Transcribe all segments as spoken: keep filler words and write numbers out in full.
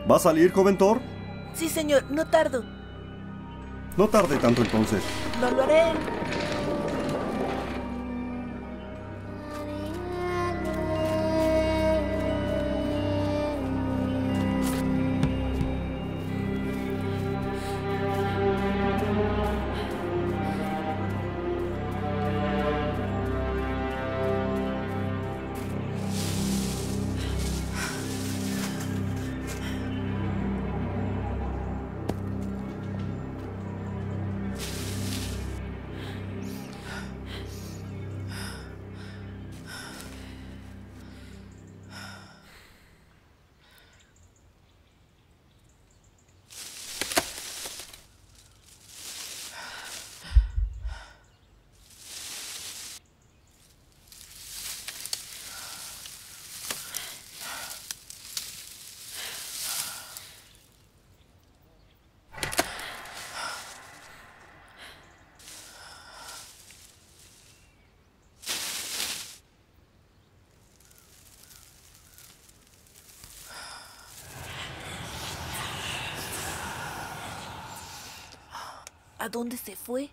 ¿Va a salir, joven Thor? Sí, señor, no tardo. No tarde tanto entonces. No lo haré. ¿A dónde se fue?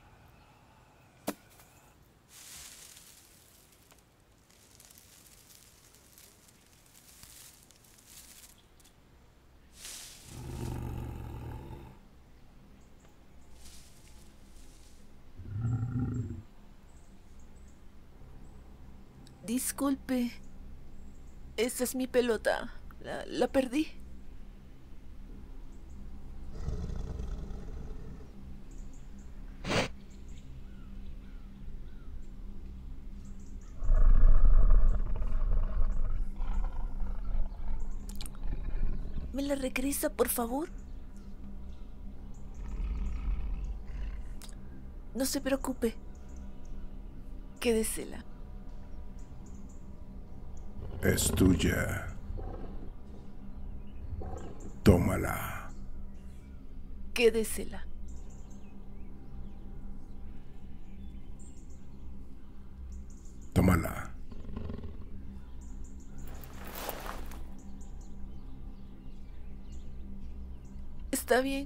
Disculpe. Esa es mi pelota. La, la perdí. ¿Me la regresa, por favor? No se preocupe. Quédesela. Es tuya. Tómala. Quédesela. Tómala. Está bien.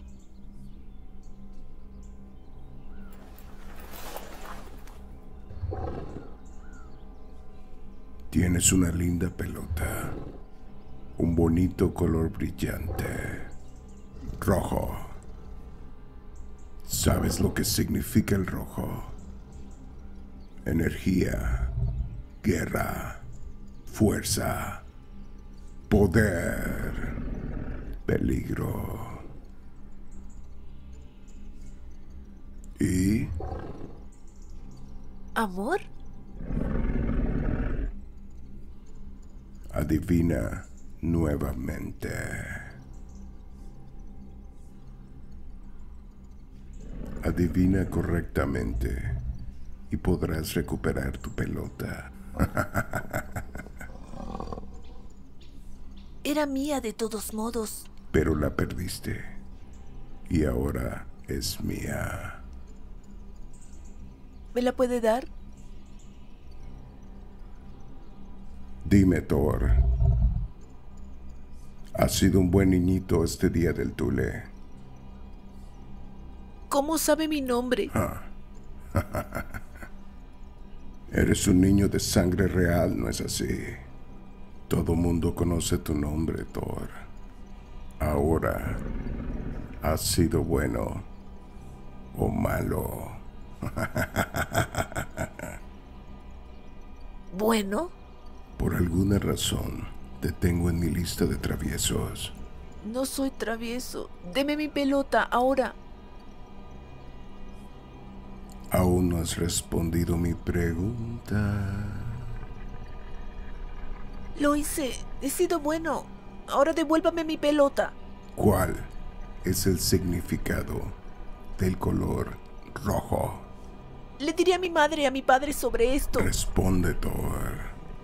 Tienes una linda pelota. Un bonito color brillante. Rojo. ¿Sabes lo que significa el rojo? Energía, guerra, fuerza, poder, peligro. ¿Y? ¿Amor? Adivina nuevamente. Adivina correctamente y podrás recuperar tu pelota. Era mía de todos modos. Pero la perdiste y ahora es mía. ¿Me la puede dar? Dime, Thor. Has sido un buen niñito este día del Tule. ¿Cómo sabe mi nombre? Ah. Eres un niño de sangre real, ¿no es así? Todo mundo conoce tu nombre, Thor. Ahora, ¿has sido bueno o malo? ¿Bueno? Por alguna razón, te tengo en mi lista de traviesos. No soy travieso. Deme mi pelota, ahora. Aún no has respondido mi pregunta. Lo hice. He sido bueno. Ahora devuélvame mi pelota. ¿Cuál es el significado del color rojo? Le diré a mi madre y a mi padre sobre esto. Responde, Thor.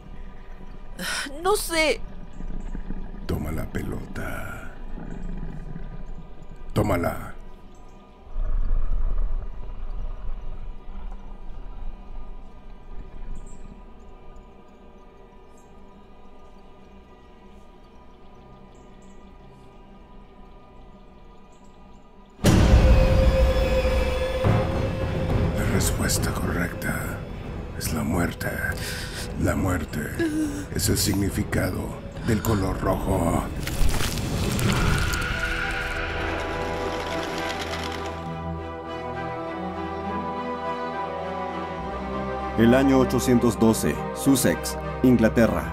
No sé. Toma la pelota. Tómala. correcta. Es la muerte. La muerte es el significado del color rojo. El año ochocientos doce, Sussex, Inglaterra.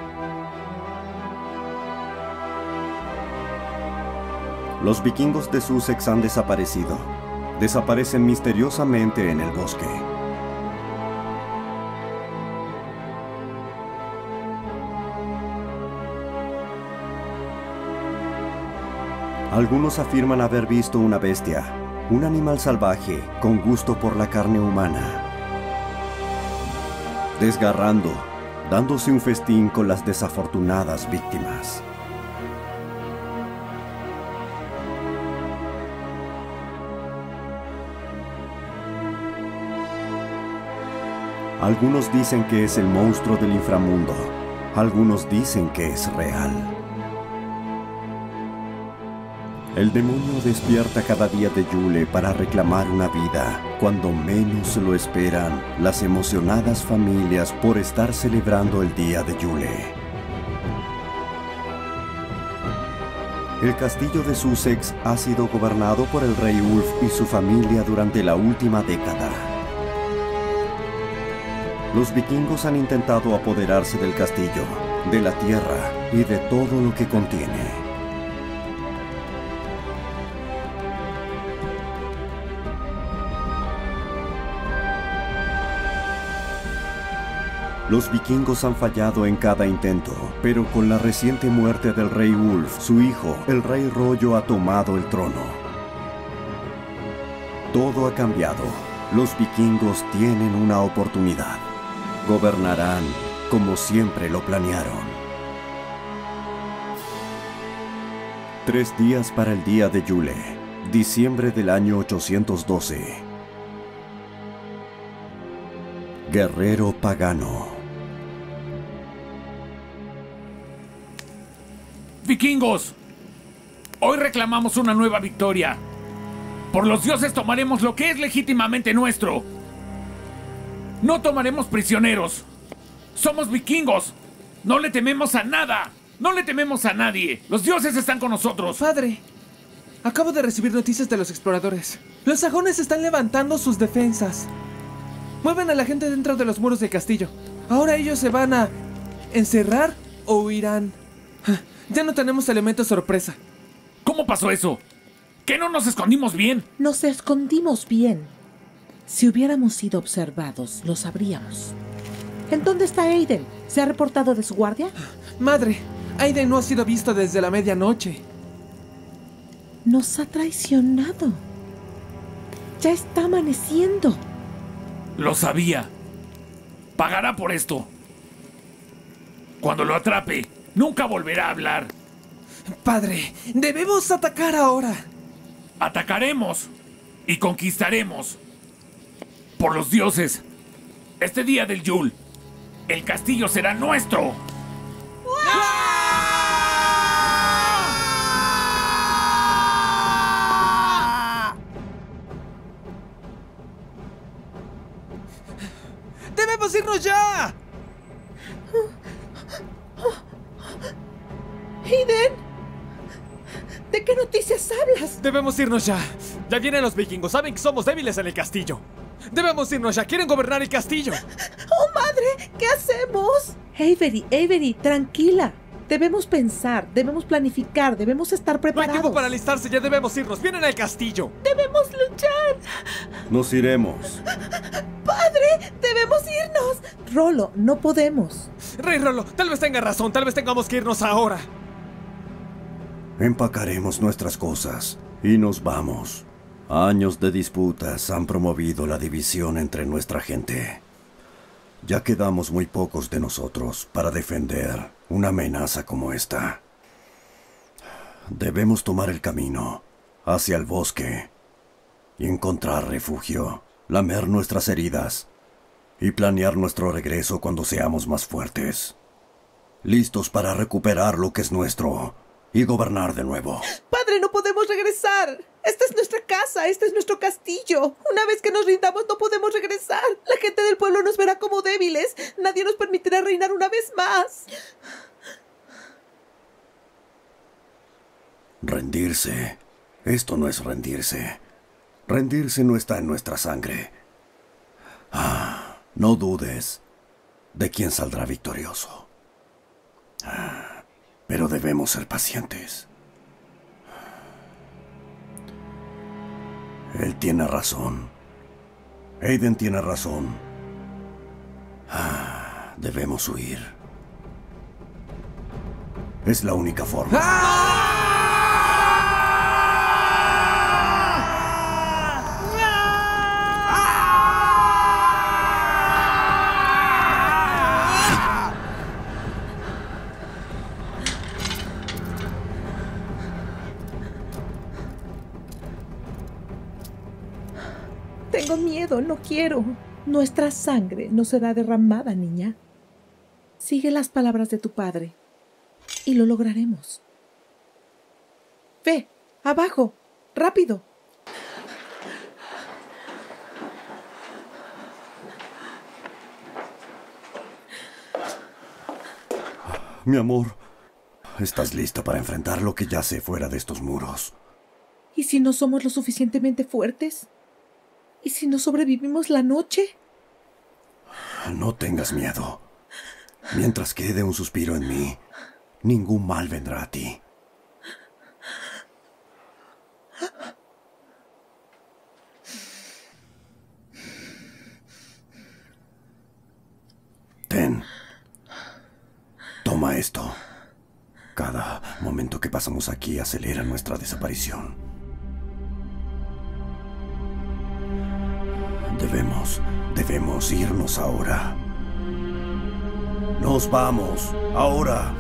Los vikingos de Sussex han desaparecido. Desaparecen misteriosamente en el bosque. Algunos afirman haber visto una bestia, un animal salvaje con gusto por la carne humana, desgarrando, dándose un festín con las desafortunadas víctimas. Algunos dicen que es el monstruo del inframundo. Algunos dicen que es real. El demonio despierta cada día de Yule para reclamar una vida. Cuando menos lo esperan, las emocionadas familias por estar celebrando el día de Yule. El castillo de Sussex ha sido gobernado por el rey Ulf y su familia durante la última década. Los vikingos han intentado apoderarse del castillo, de la tierra y de todo lo que contiene. Los vikingos han fallado en cada intento, pero con la reciente muerte del rey Ulf, su hijo, el rey Rollo, ha tomado el trono. Todo ha cambiado. Los vikingos tienen una oportunidad. Gobernarán como siempre lo planearon. Tres días para el día de Yule, diciembre del año ochocientos doce. Guerrero pagano. ¡Vikingos! Hoy reclamamos una nueva victoria. Por los dioses tomaremos lo que es legítimamente nuestro. No tomaremos prisioneros. Somos vikingos. No le tememos a nada. No le tememos a nadie. Los dioses están con nosotros. Padre, acabo de recibir noticias de los exploradores. Los sajones están levantando sus defensas. Mueven a la gente dentro de los muros del castillo. Ahora ellos se van a encerrar o huirán. Ya no tenemos elementos sorpresa. ¿Cómo pasó eso? ¿Que no nos escondimos bien? Nos escondimos bien. Si hubiéramos sido observados, lo sabríamos. ¿En dónde está Aiden? ¿Se ha reportado de su guardia? Madre, Aiden no ha sido visto desde la medianoche. Nos ha traicionado. Ya está amaneciendo. Lo sabía. Pagará por esto. Cuando lo atrape, nunca volverá a hablar. Padre, debemos atacar ahora. Atacaremos y conquistaremos. Por los dioses, este día del Yule, el castillo será nuestro. ¡Debemos irnos ya! Aiden, ¿de qué noticias hablas? Debemos irnos ya. Ya vienen los vikingos. Saben que somos débiles en el castillo. Debemos irnos ya. Quieren gobernar el castillo. ¡Oh, madre! ¿Qué hacemos? Avery, Avery, tranquila. Debemos pensar, debemos planificar, debemos estar No hay preparados. tiempo para alistarse. Ya debemos irnos. Vienen al castillo. Debemos luchar. Nos iremos. ¡Padre! ¡Debemos irnos! Rolo, no podemos. Rey Rolo, tal vez tenga razón. Tal vez tengamos que irnos ahora. Empacaremos nuestras cosas y nos vamos. Años de disputas han promovido la división entre nuestra gente. Ya quedamos muy pocos de nosotros para defender una amenaza como esta. Debemos tomar el camino hacia el bosque y encontrar refugio, lamer nuestras heridas y planear nuestro regreso cuando seamos más fuertes. Listos para recuperar lo que es nuestro y gobernar de nuevo. Padre, no podemos regresar. Esta es nuestra casa, este es nuestro castillo. Una vez que nos rindamos no podemos regresar. La gente del pueblo nos verá como débiles. Nadie nos permitirá reinar una vez más. Rendirse. Esto no es rendirse. Rendirse no está en nuestra sangre. Ah, no dudes de quién saldrá victorioso. Ah, pero debemos ser pacientes. Él tiene razón. Aiden tiene razón. Ah, debemos huir. Es la única forma. ¡Ah! Tengo miedo, no quiero. Nuestra sangre no será derramada, niña. Sigue las palabras de tu padre y lo lograremos. Ve, abajo, rápido. Mi amor, ¿estás lista para enfrentar lo que yace fuera de estos muros? ¿Y si no somos lo suficientemente fuertes? ¿Y si no sobrevivimos la noche? No tengas miedo. Mientras quede un suspiro en mí, ningún mal vendrá a ti. Ten. Toma esto. Cada momento que pasamos aquí acelera nuestra desaparición. Debemos, debemos irnos ahora. Nos vamos, ahora.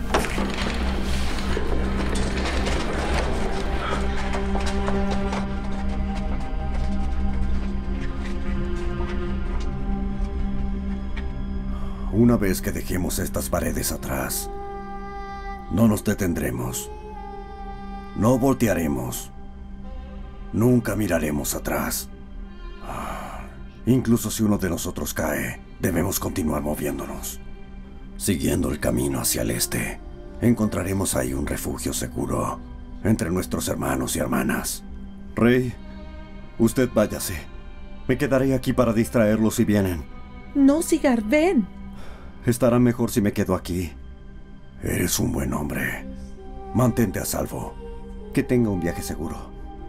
Una vez que dejemos estas paredes atrás, no nos detendremos. No voltearemos. Nunca miraremos atrás. Incluso si uno de nosotros cae, debemos continuar moviéndonos. Siguiendo el camino hacia el este, encontraremos ahí un refugio seguro entre nuestros hermanos y hermanas. Rey, usted váyase. Me quedaré aquí para distraerlos si vienen. No, Cigar, ven. Estará mejor si me quedo aquí. Eres un buen hombre. Mantente a salvo. Que tenga un viaje seguro.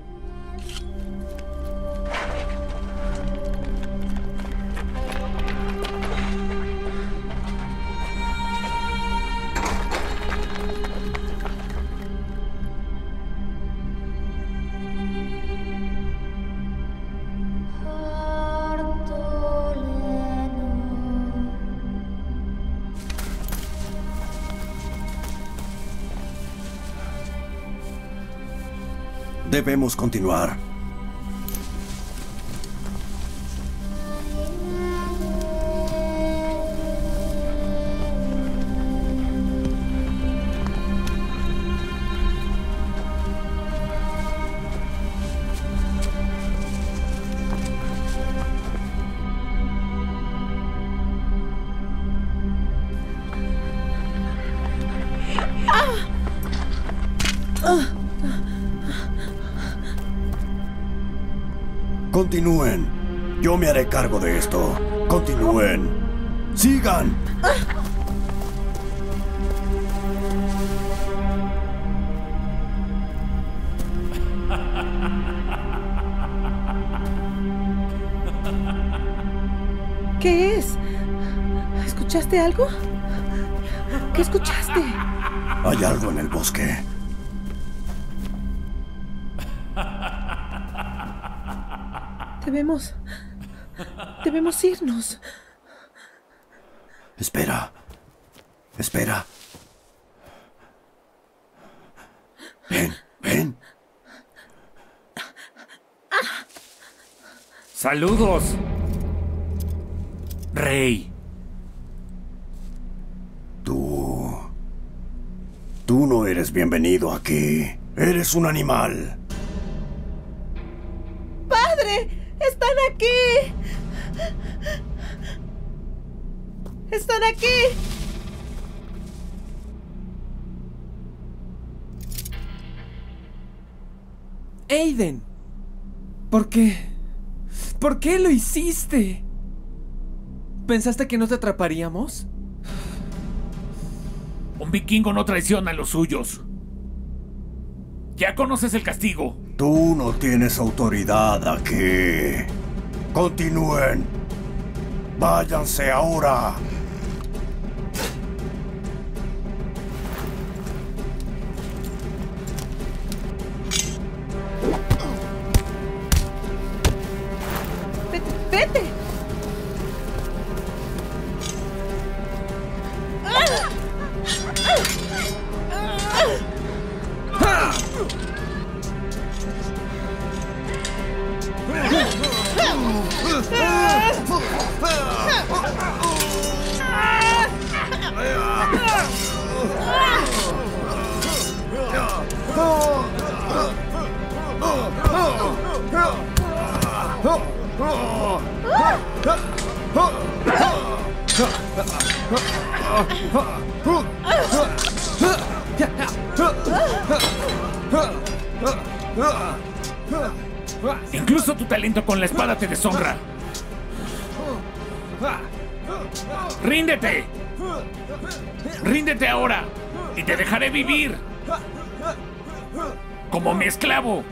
Debemos continuar. Continúen. Yo me haré cargo de esto. Continúen. ¡Sigan! ¿Qué es? ¿Escuchaste algo? ¿Qué escuchaste? Hay algo en el bosque. Debemos... Debemos irnos. Espera. Espera. Ven, ven. ¡Saludos! Rey. Tú... Tú no eres bienvenido aquí. Eres un animal. ¡Padre! ¡Están aquí! ¡Están aquí! Aiden, ¿por qué? ¿Por qué lo hiciste? ¿Pensaste que no te atraparíamos? Un vikingo no traiciona a los suyos. Ya conoces el castigo. Tú no tienes autoridad aquí. Continúen. Váyanse ahora. ¡Vete! ¡Vete! Incluso tu talento con la espada te deshonra. ¡Ríndete! ¡Ríndete ahora! Y te dejaré vivir. Como mi esclavo.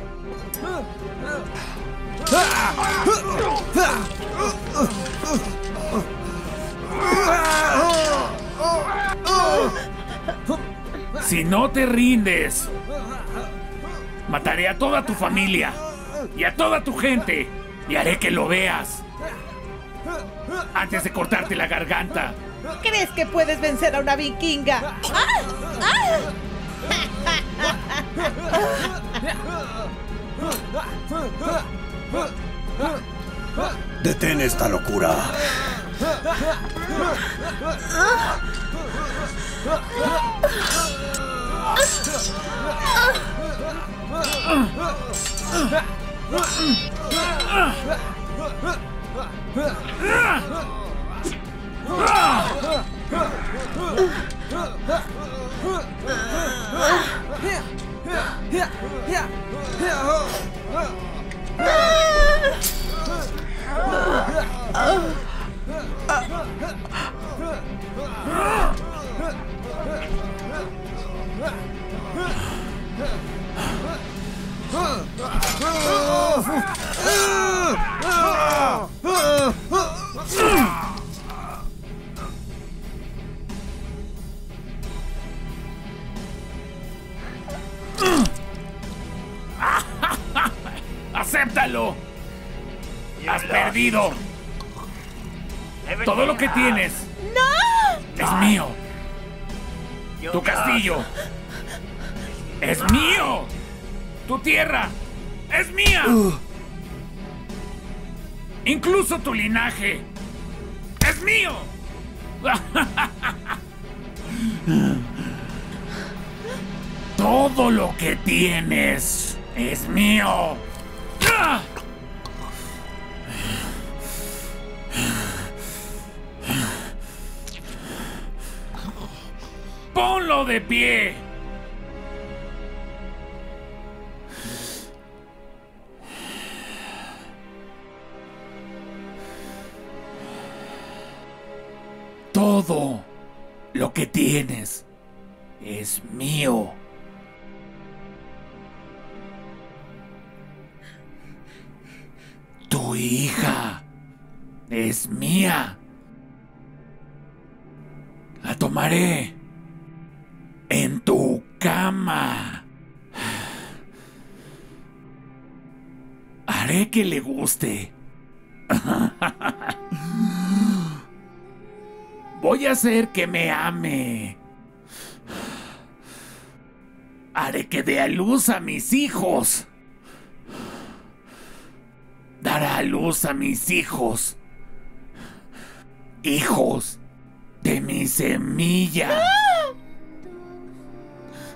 Si no te rindes, mataré a toda tu familia y a toda tu gente y haré que lo veas antes de cortarte la garganta. ¿Crees que puedes vencer a una vikinga? ¡Ah! ¡Ah! Detén esta locura. ¡Acéptalo! ¡Has perdido! Todo lo que tienes es mío. Tu castillo es mío. Tu tierra es mía. Incluso tu linaje es mío. Todo lo que tienes es mío. ¡Ponlo de pie! Todo lo que tienes es mío. Tu hija es mía. La tomaré en tu cama. Haré que le guste. Voy a hacer que me ame. Haré que dé a luz a mis hijos. Dará a luz a mis hijos. Hijos de mi semilla.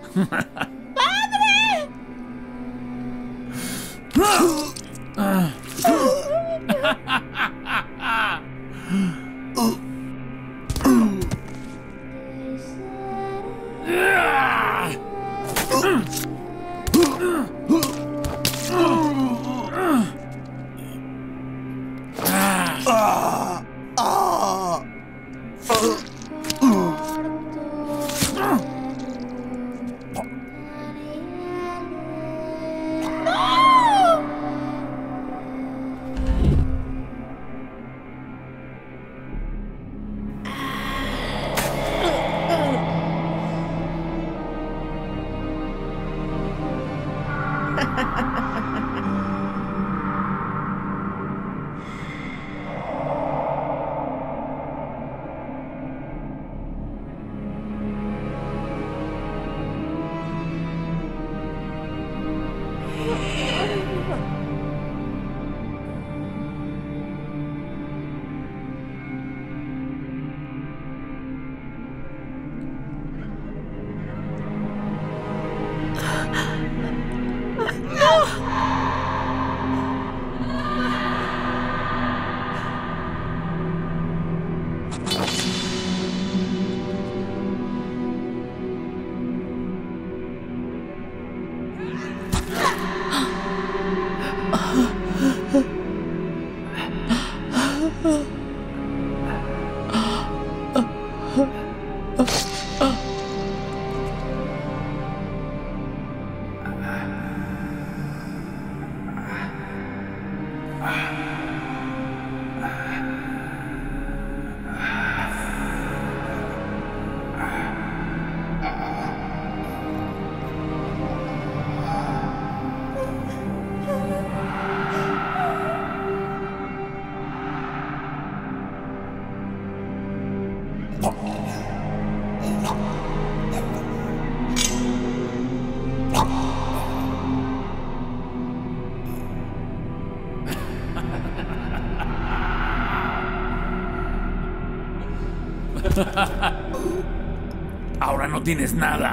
Ahora no tienes nada.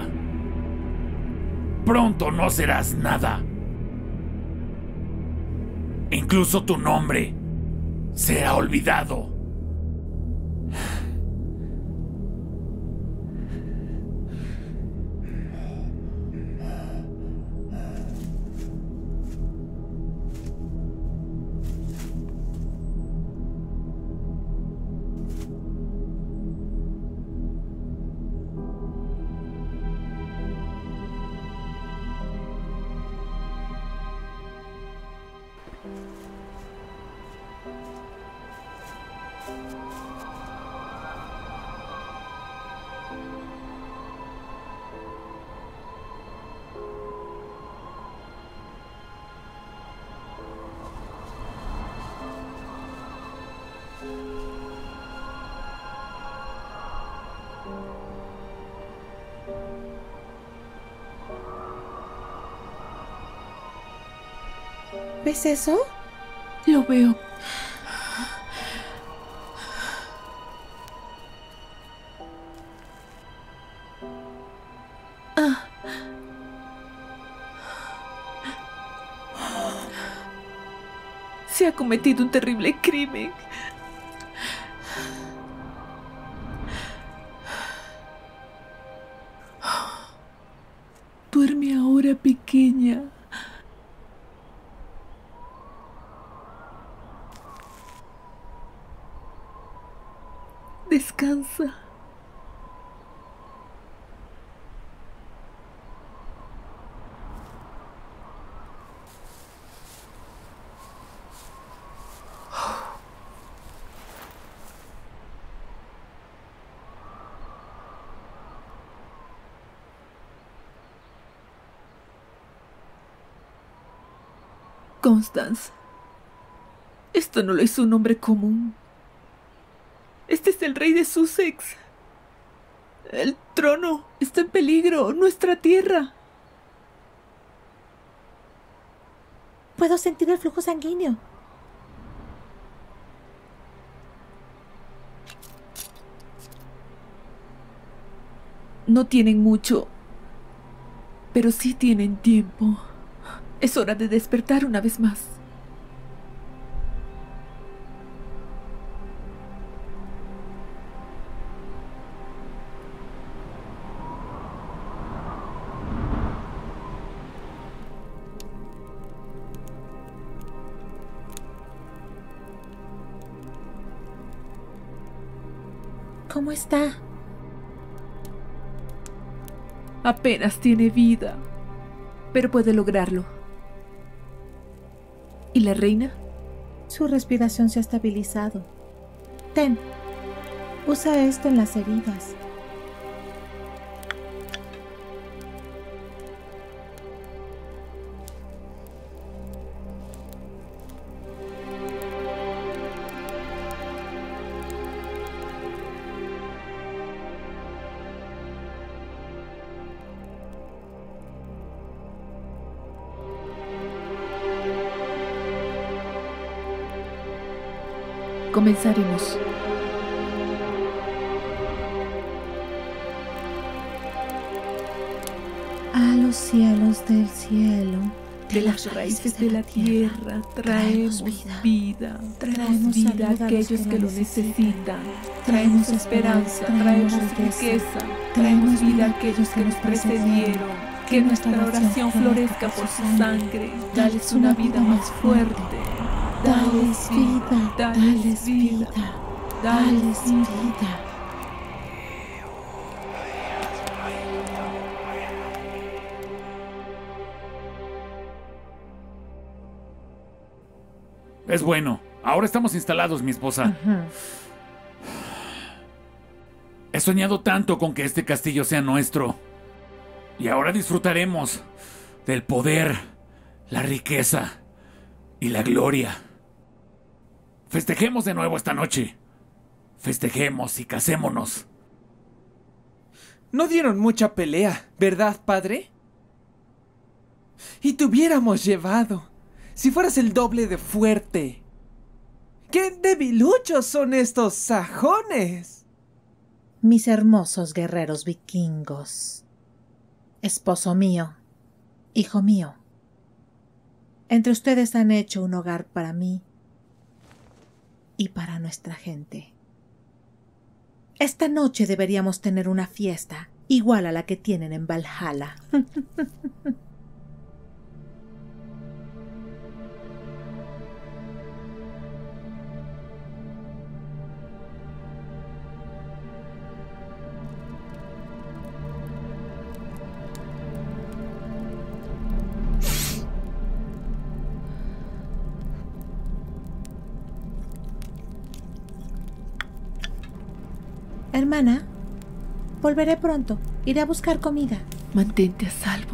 Pronto no serás nada. Incluso tu nombre será olvidado. ¿Ves eso? Lo veo. Ah. Se ha cometido un terrible crimen. Duerme ahora, pequeña. Descansa. Constance, esto no lo hizo un hombre común. Este es el rey de Sussex. El trono está en peligro, nuestra tierra. Puedo sentir el flujo sanguíneo. No tienen mucho. Pero sí tienen tiempo. Es hora de despertar una vez más. ¿Cómo está? Apenas tiene vida, pero puede lograrlo. ¿Y la reina? Su respiración se ha estabilizado. Ten, usa esto en las heridas. Comenzaremos. A los cielos del cielo, De las raíces de la tierra traemos vida, traemos vida a aquellos que lo necesitan, traemos esperanza, traemos riqueza, traemos vida a aquellos que nos precedieron, que nuestra oración florezca por su sangre, dales una vida más fuerte, dales vida, dales vida, dales vida. Es bueno. Ahora estamos instalados, mi esposa. Uh-huh. He soñado tanto con que este castillo sea nuestro. Y ahora disfrutaremos del poder, la riqueza y la gloria. Festejemos de nuevo esta noche. Festejemos y casémonos. No dieron mucha pelea, ¿verdad, padre? Y te hubiéramos llevado. Si fueras el doble de fuerte. ¡Qué debiluchos son estos sajones! Mis hermosos guerreros vikingos. Esposo mío, hijo mío. Entre ustedes han hecho un hogar para mí y para nuestra gente. Esta noche deberíamos tener una fiesta igual a la que tienen en Valhalla. Hermana, volveré pronto. Iré a buscar comida. Mantente a salvo.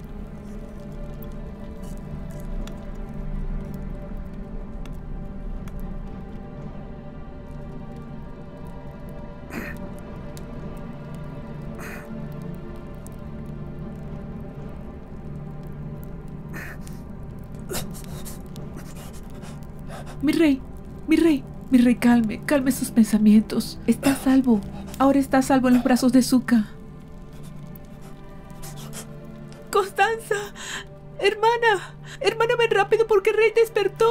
Mi rey, mi rey, mi rey, calme, calme sus pensamientos. Está a salvo. Ahora está a salvo en los brazos de Zuka. ¡Constanza! ¡Hermana! ¡Hermana, ven rápido porque el rey despertó!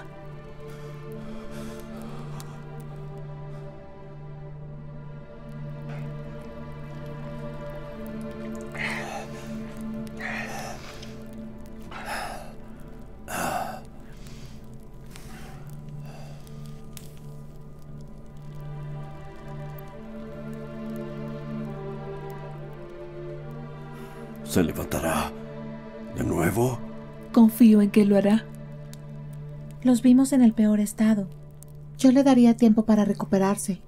¿Se levantará de nuevo? Confío en que lo hará. Los vimos en el peor estado. Yo le daría tiempo para recuperarse.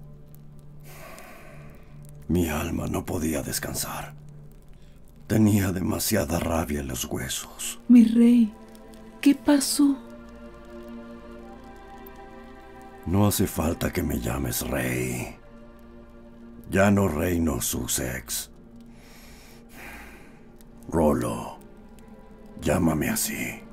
Mi alma no podía descansar. Tenía demasiada rabia en los huesos. Mi rey, ¿qué pasó? No hace falta que me llames rey. Ya no reino Sussex. Rollo, llámame así.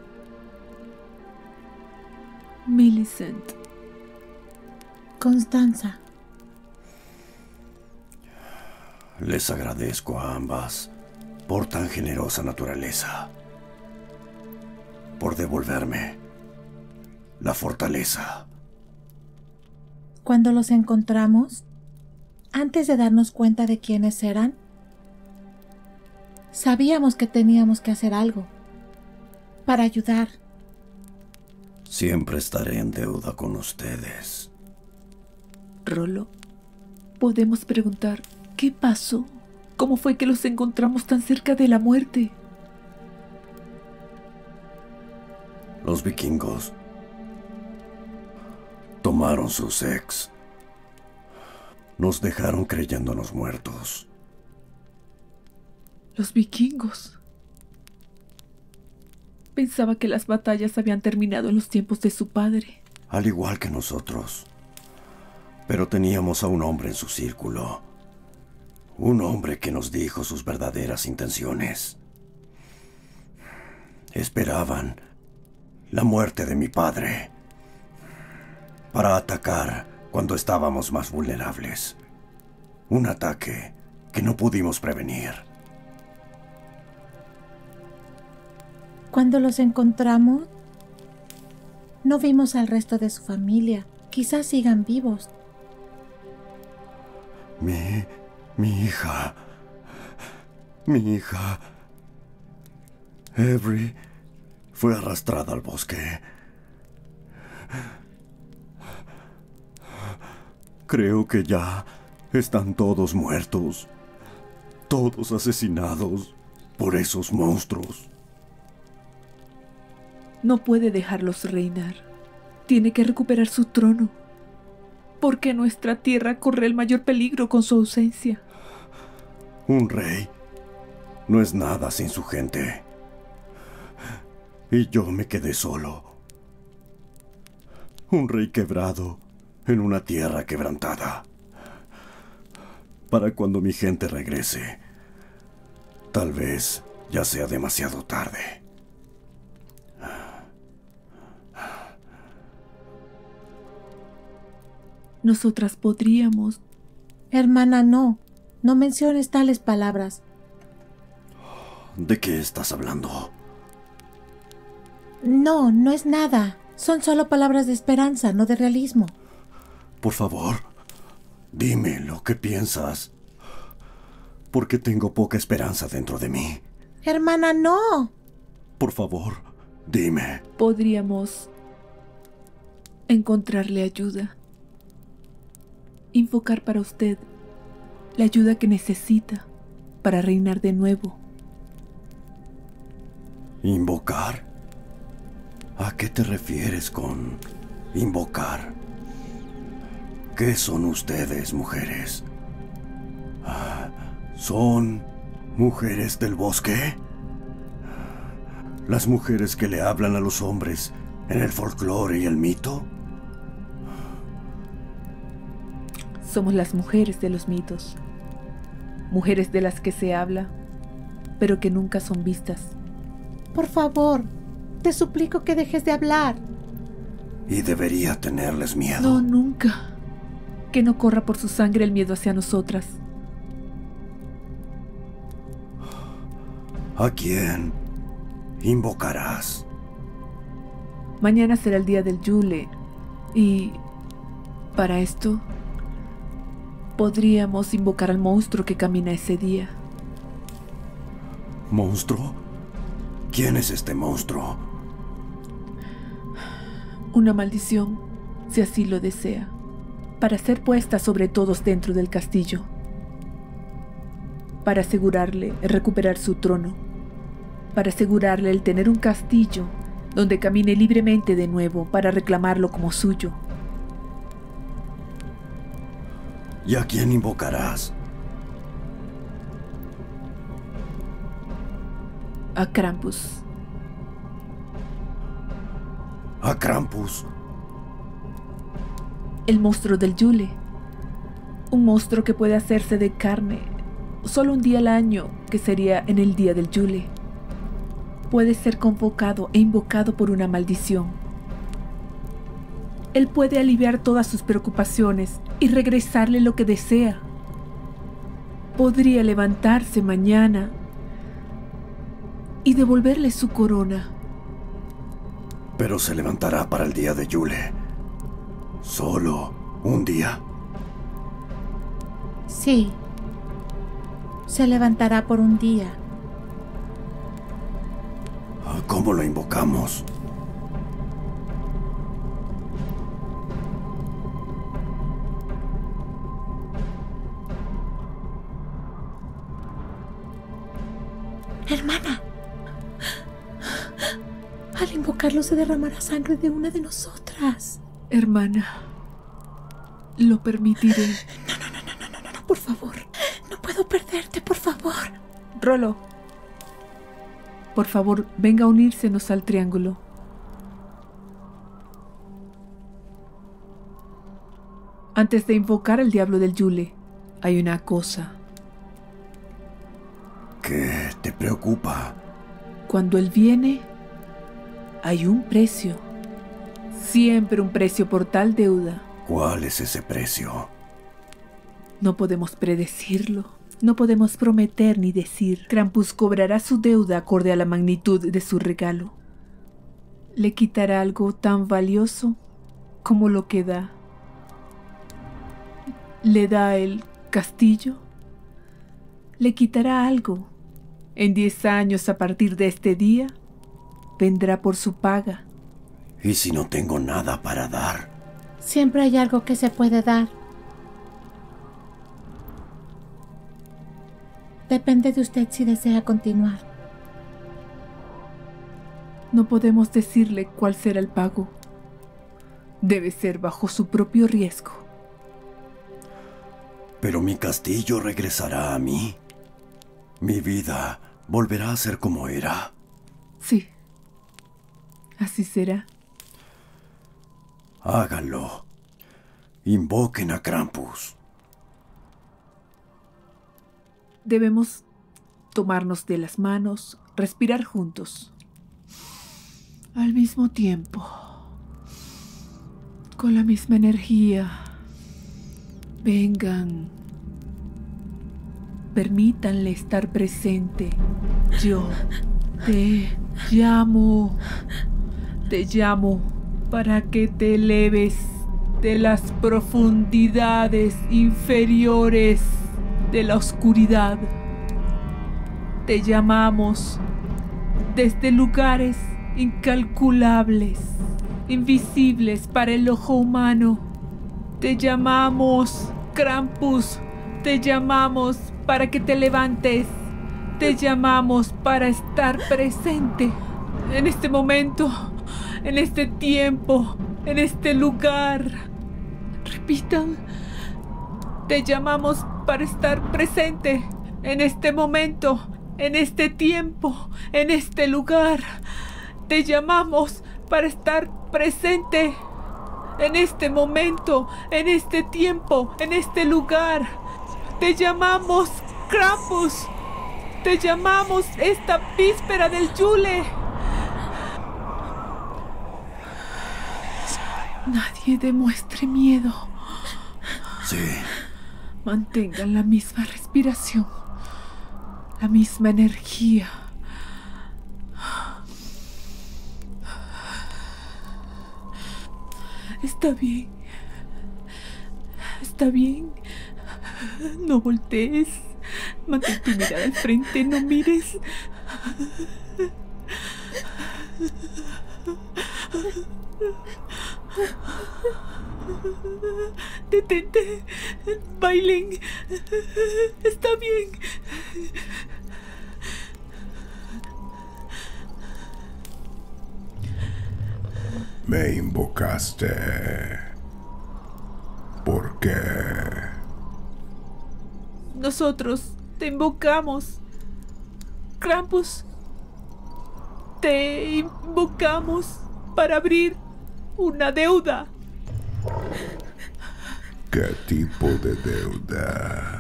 Millicent. Constanza. Les agradezco a ambas por tan generosa naturaleza, por devolverme la fortaleza. Cuando los encontramos, antes de darnos cuenta de quiénes eran, sabíamos que teníamos que hacer algo para ayudar. Siempre estaré en deuda con ustedes. Rolo, podemos preguntar, ¿qué pasó? ¿Cómo fue que los encontramos tan cerca de la muerte? Los vikingos tomaron sus ex. Nos dejaron creyéndonos muertos. Los vikingos. Pensaba que las batallas habían terminado en los tiempos de su padre. Al igual que nosotros. Pero teníamos a un hombre en su círculo. Un hombre que nos dijo sus verdaderas intenciones. Esperaban la muerte de mi padre para atacar cuando estábamos más vulnerables. Un ataque que no pudimos prevenir. Cuando los encontramos, no vimos al resto de su familia. Quizás sigan vivos. Mi... mi hija... Mi hija... Avery fue arrastrada al bosque. Creo que ya están todos muertos. Todos asesinados por esos monstruos. No puede dejarlos reinar. Tiene que recuperar su trono. Porque nuestra tierra corre el mayor peligro con su ausencia. Un rey no es nada sin su gente. Y yo me quedé solo. Un rey quebrado en una tierra quebrantada. Para cuando mi gente regrese, tal vez ya sea demasiado tarde. Nosotras podríamos... Hermana, no. No menciones tales palabras. ¿De qué estás hablando? No, no es nada. Son solo palabras de esperanza, no de realismo. Por favor, dime lo que piensas. Porque tengo poca esperanza dentro de mí. Hermana, no. Por favor, dime. Podríamos encontrarle ayuda. Invocar para usted la ayuda que necesita para reinar de nuevo. ¿Invocar? ¿A qué te refieres con invocar? ¿Qué son ustedes, mujeres? ¿Son mujeres del bosque? ¿Las mujeres que le hablan a los hombres en el folclore y el mito? Somos las mujeres de los mitos. Mujeres de las que se habla, pero que nunca son vistas. Por favor, te suplico que dejes de hablar. Y debería tenerles miedo. No, nunca. Que no corra por su sangre el miedo hacia nosotras. ¿A quién invocarás? Mañana será el día del Yule. Y para esto podríamos invocar al monstruo que camina ese día. ¿Monstruo? ¿Quién es este monstruo? Una maldición, si así lo desea, para ser puesta sobre todos dentro del castillo. Para asegurarle el recuperar su trono. Para asegurarle el tener un castillo donde camine libremente de nuevo para reclamarlo como suyo. ¿Y a quién invocarás? A Krampus. ¿A Krampus? El monstruo del Yule. Un monstruo que puede hacerse de carne solo un día al año, que sería en el día del Yule. Puede ser convocado e invocado por una maldición. Él puede aliviar todas sus preocupaciones y regresarle lo que desea. Podría levantarse mañana y devolverle su corona. Pero se levantará para el día de Yule. ¿Solo un día? Sí. Se levantará por un día. ¿Cómo lo invocamos? Hermana, al invocarlo se derramará sangre de una de nosotras. Hermana, lo permitiré. No, no, no, no, no, no, no, por favor. No puedo perderte, por favor. Rolo, por favor, venga a unírsenos al triángulo. Antes de invocar al diablo del Yule, hay una cosa. ¿Qué te preocupa? Cuando él viene, hay un precio. Siempre un precio por tal deuda. ¿Cuál es ese precio? No podemos predecirlo. No podemos prometer ni decir. Krampus cobrará su deuda acorde a la magnitud de su regalo. Le quitará algo tan valioso como lo que da. Le da el castillo. Le quitará algo. En diez años a partir de este día, vendrá por su paga. ¿Y si no tengo nada para dar? Siempre hay algo que se puede dar. Depende de usted si desea continuar. No podemos decirle cuál será el pago. Debe ser bajo su propio riesgo. Pero mi castillo regresará a mí. Mi vida volverá a ser como era. Sí, así será. Háganlo. Invoquen a Krampus. Debemos tomarnos de las manos, respirar juntos. Al mismo tiempo, con la misma energía. Vengan. Permítanle estar presente. Yo te llamo. Te llamo para que te eleves de las profundidades inferiores de la oscuridad. Te llamamos desde lugares incalculables, invisibles para el ojo humano. Te llamamos, Krampus. Te llamamos para que te levantes. Te llamamos para estar presente en este momento, en este tiempo, en este lugar. Repitan. Te llamamos para estar presente en este momento, en este tiempo, en este lugar. Te llamamos para estar presente en este momento, en este tiempo, en este lugar. Te llamamos, Krampus. Te llamamos esta víspera del Yule. Nadie demuestre miedo. Sí. Mantengan la misma respiración, la misma energía. Está bien. Está bien. No voltees. Mantén tu mirada al frente, no mires. Detente. Bailen. Está bien. Me invocaste. ¿Por qué? Nosotros te invocamos. Krampus. Te invocamos para abrir una deuda. ¿Qué tipo de deuda?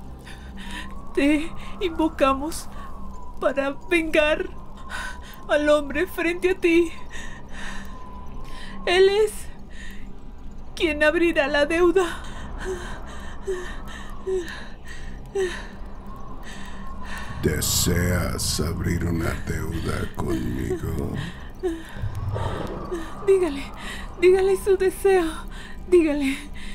Te invocamos para vengar al hombre frente a ti. Él es quien abrirá la deuda. ¿Deseas abrir una deuda conmigo? Dígale, dígale su deseo. Dígale.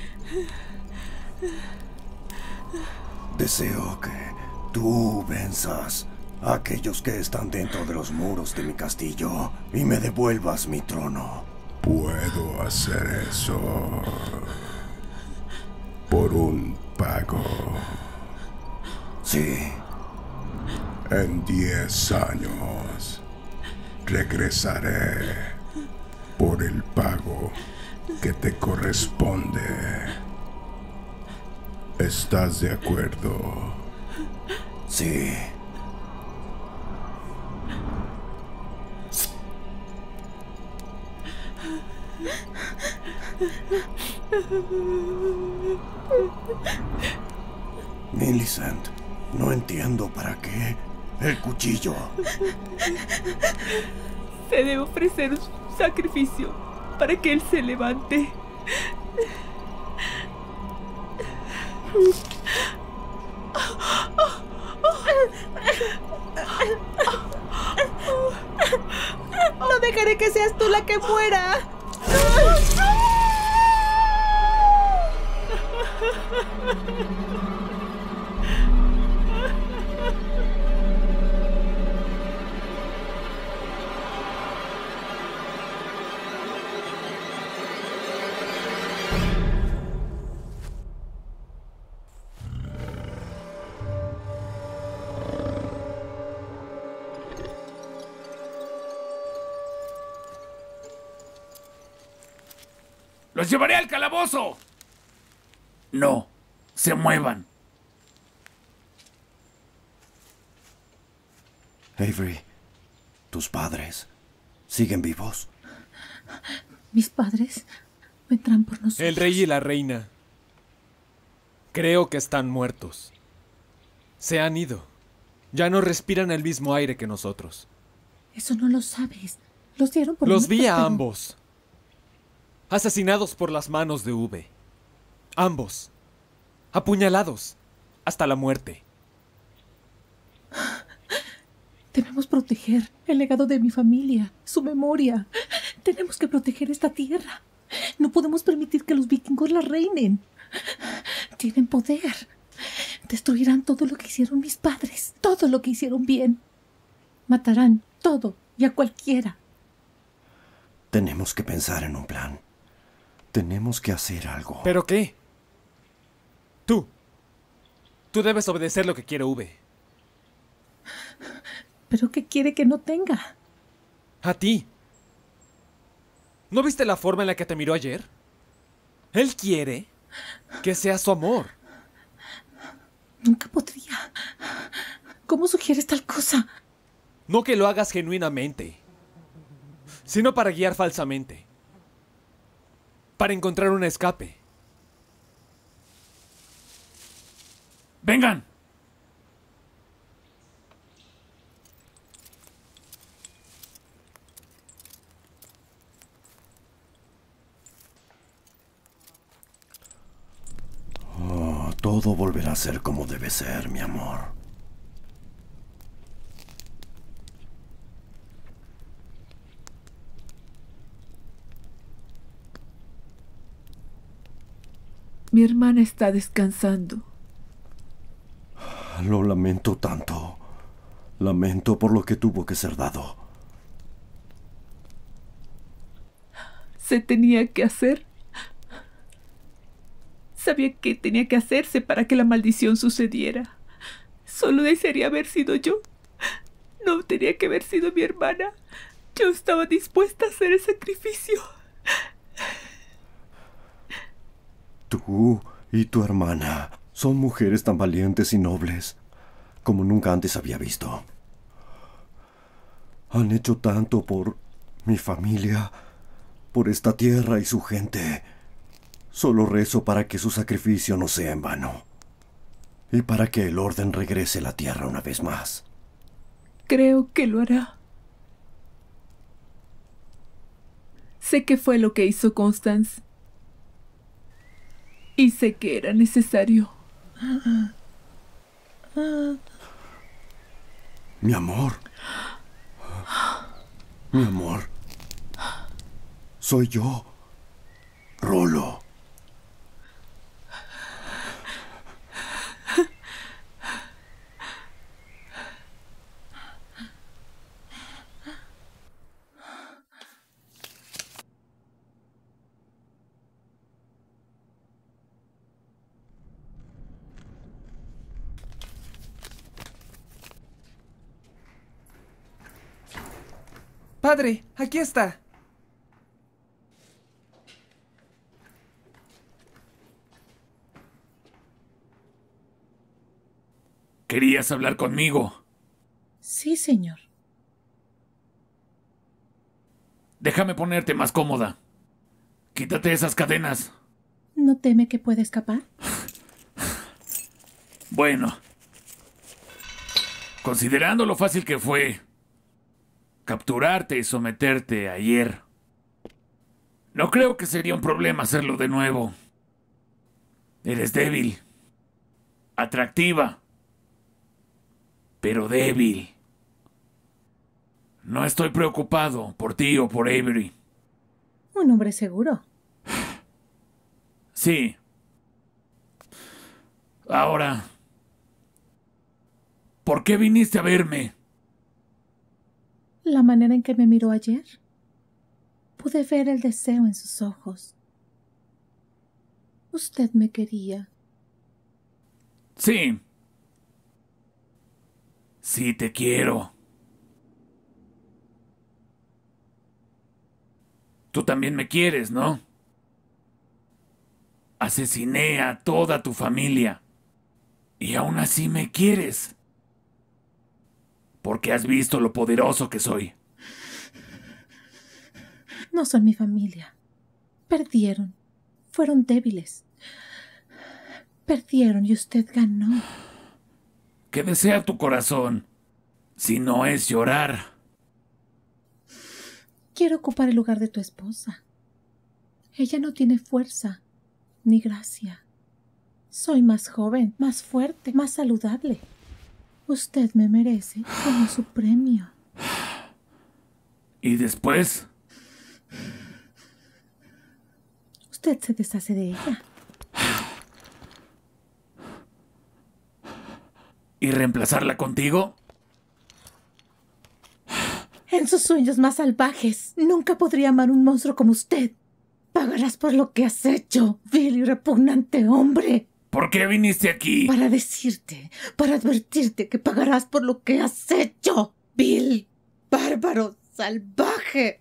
Deseo que tú venzas a aquellos que están dentro de los muros de mi castillo y me devuelvas mi trono. Puedo hacer eso por un pago. Sí. En diez años regresaré por el pago que te corresponde. ¿Estás de acuerdo? Sí. Millicent, no entiendo para qué el cuchillo. Se debe ofrecer un sacrificio para que él se levante. No dejaré que seas tú la que muera. ¡Los llevaré al calabozo! No, se muevan. Avery, ¿tus padres siguen vivos? Mis padres vendrán por nosotros. El rey y la reina. Creo que están muertos. Se han ido. Ya no respiran el mismo aire que nosotros. Eso no lo sabes. Los dieron por Los vi muertos, a pero- ambos. Asesinados por las manos de V. Ambos. Apuñalados. Hasta la muerte. Debemos proteger el legado de mi familia, su memoria. Tenemos que proteger esta tierra. No podemos permitir que los vikingos la reinen. Tienen poder. Destruirán todo lo que hicieron mis padres, todo lo que hicieron bien. Matarán todo y a cualquiera. Tenemos que pensar en un plan. Tenemos que hacer algo. ¿Pero qué? Tú. Tú debes obedecer lo que quiere V. ¿Pero qué quiere que no tenga? A ti. ¿No viste la forma en la que te miró ayer? Él quiere que sea su amor. Nunca podría. ¿Cómo sugieres tal cosa? No que lo hagas genuinamente, sino para guiar falsamente. Para encontrar un escape. ¡Vengan! Oh, todo volverá a ser como debe ser, mi amor. Mi hermana está descansando. Lo lamento tanto. Lamento por lo que tuvo que ser dado. Se tenía que hacer. Sabía que tenía que hacerse para que la maldición sucediera. Solo desearía haber sido yo. No tenía que haber sido mi hermana. Yo estaba dispuesta a hacer el sacrificio. Tú y tu hermana son mujeres tan valientes y nobles como nunca antes había visto. Han hecho tanto por mi familia, por esta tierra y su gente. Solo rezo para que su sacrificio no sea en vano y para que el orden regrese a la tierra una vez más. Creo que lo hará. Sé que fue lo que hizo Constance. Y sé que era necesario. Mi amor. Mi amor. Soy yo, Rolo. Padre, aquí está. ¿Querías hablar conmigo? Sí, señor. Déjame ponerte más cómoda. Quítate esas cadenas. ¿No teme que pueda escapar? Bueno. Considerando lo fácil que fue capturarte y someterte ayer, no creo que sería un problema hacerlo de nuevo. Eres débil. Atractiva. Pero débil. No estoy preocupado por ti o por Avery. Un hombre seguro. Sí. Ahora, ¿por qué viniste a verme? La manera en que me miró ayer. Pude ver el deseo en sus ojos. Usted me quería. Sí. Sí te quiero. Tú también me quieres, ¿no? Asesiné a toda tu familia. Y aún así me quieres. Porque has visto lo poderoso que soy. No son mi familia. Perdieron. Fueron débiles. Perdieron y usted ganó. ¿Qué desea tu corazón? Si no es llorar. Quiero ocupar el lugar de tu esposa. Ella no tiene fuerza ni gracia. Soy más joven, más fuerte, más saludable. Usted me merece como su premio. ¿Y después? Usted se deshace de ella. ¿Y reemplazarla contigo? En sus sueños más salvajes, nunca podría amar un monstruo como usted. Pagarás por lo que has hecho, vil y repugnante hombre. ¿Por qué viniste aquí? Para decirte, para advertirte que pagarás por lo que has hecho, vil, bárbaro, salvaje.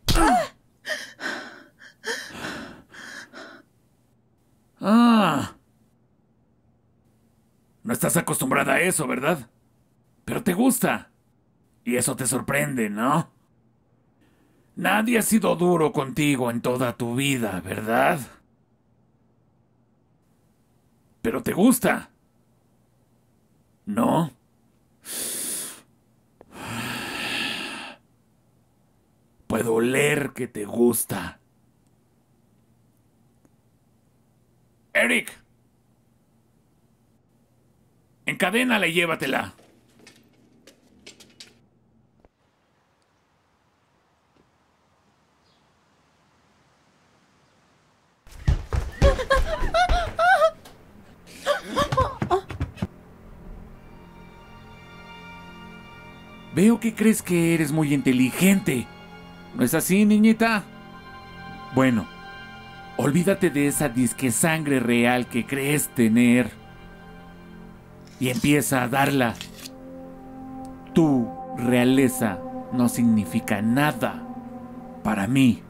Ah. No estás acostumbrada a eso, ¿verdad? Pero te gusta. Y eso te sorprende, ¿no? Nadie ha sido duro contigo en toda tu vida, ¿verdad? Pero te gusta. ¿No? Puedo oler que te gusta. Eric. Encadénala y llévatela. Veo que crees que eres muy inteligente. ¿No es así, niñita? Bueno, olvídate de esa disque sangre real que crees tener y empieza a darla. Tu realeza no significa nada para mí.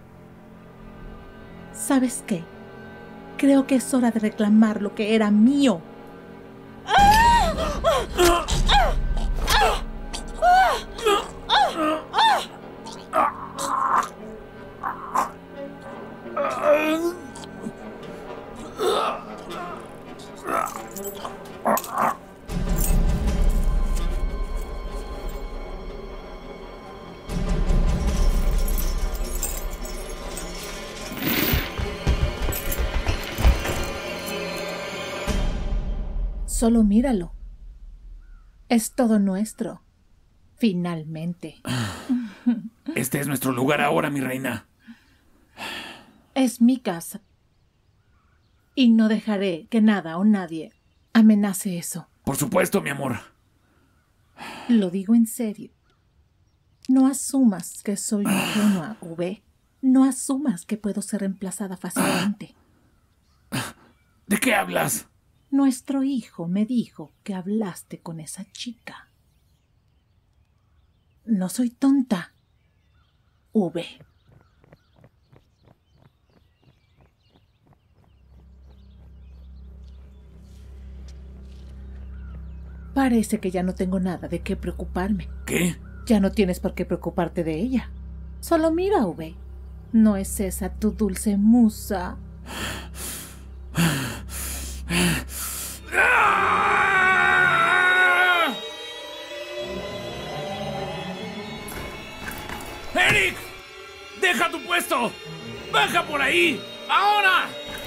¿Sabes qué? Creo que es hora de reclamar lo que era mío. Solo míralo. Es todo nuestro. Finalmente. Este es nuestro lugar ahora, mi reina. Es mi casa. Y no dejaré que nada o nadie amenace eso. Por supuesto, mi amor. Lo digo en serio. No asumas que soy ingenua, V. No asumas que puedo ser reemplazada fácilmente. ¿De qué hablas? Nuestro hijo me dijo que hablaste con esa chica. No soy tonta, V. Parece que ya no tengo nada de qué preocuparme. ¿Qué? Ya no tienes por qué preocuparte de ella. Solo mira, V. ¿No es esa tu dulce musa? ¡Eric! ¡Deja tu puesto! ¡Baja por ahí! ¡Ahora!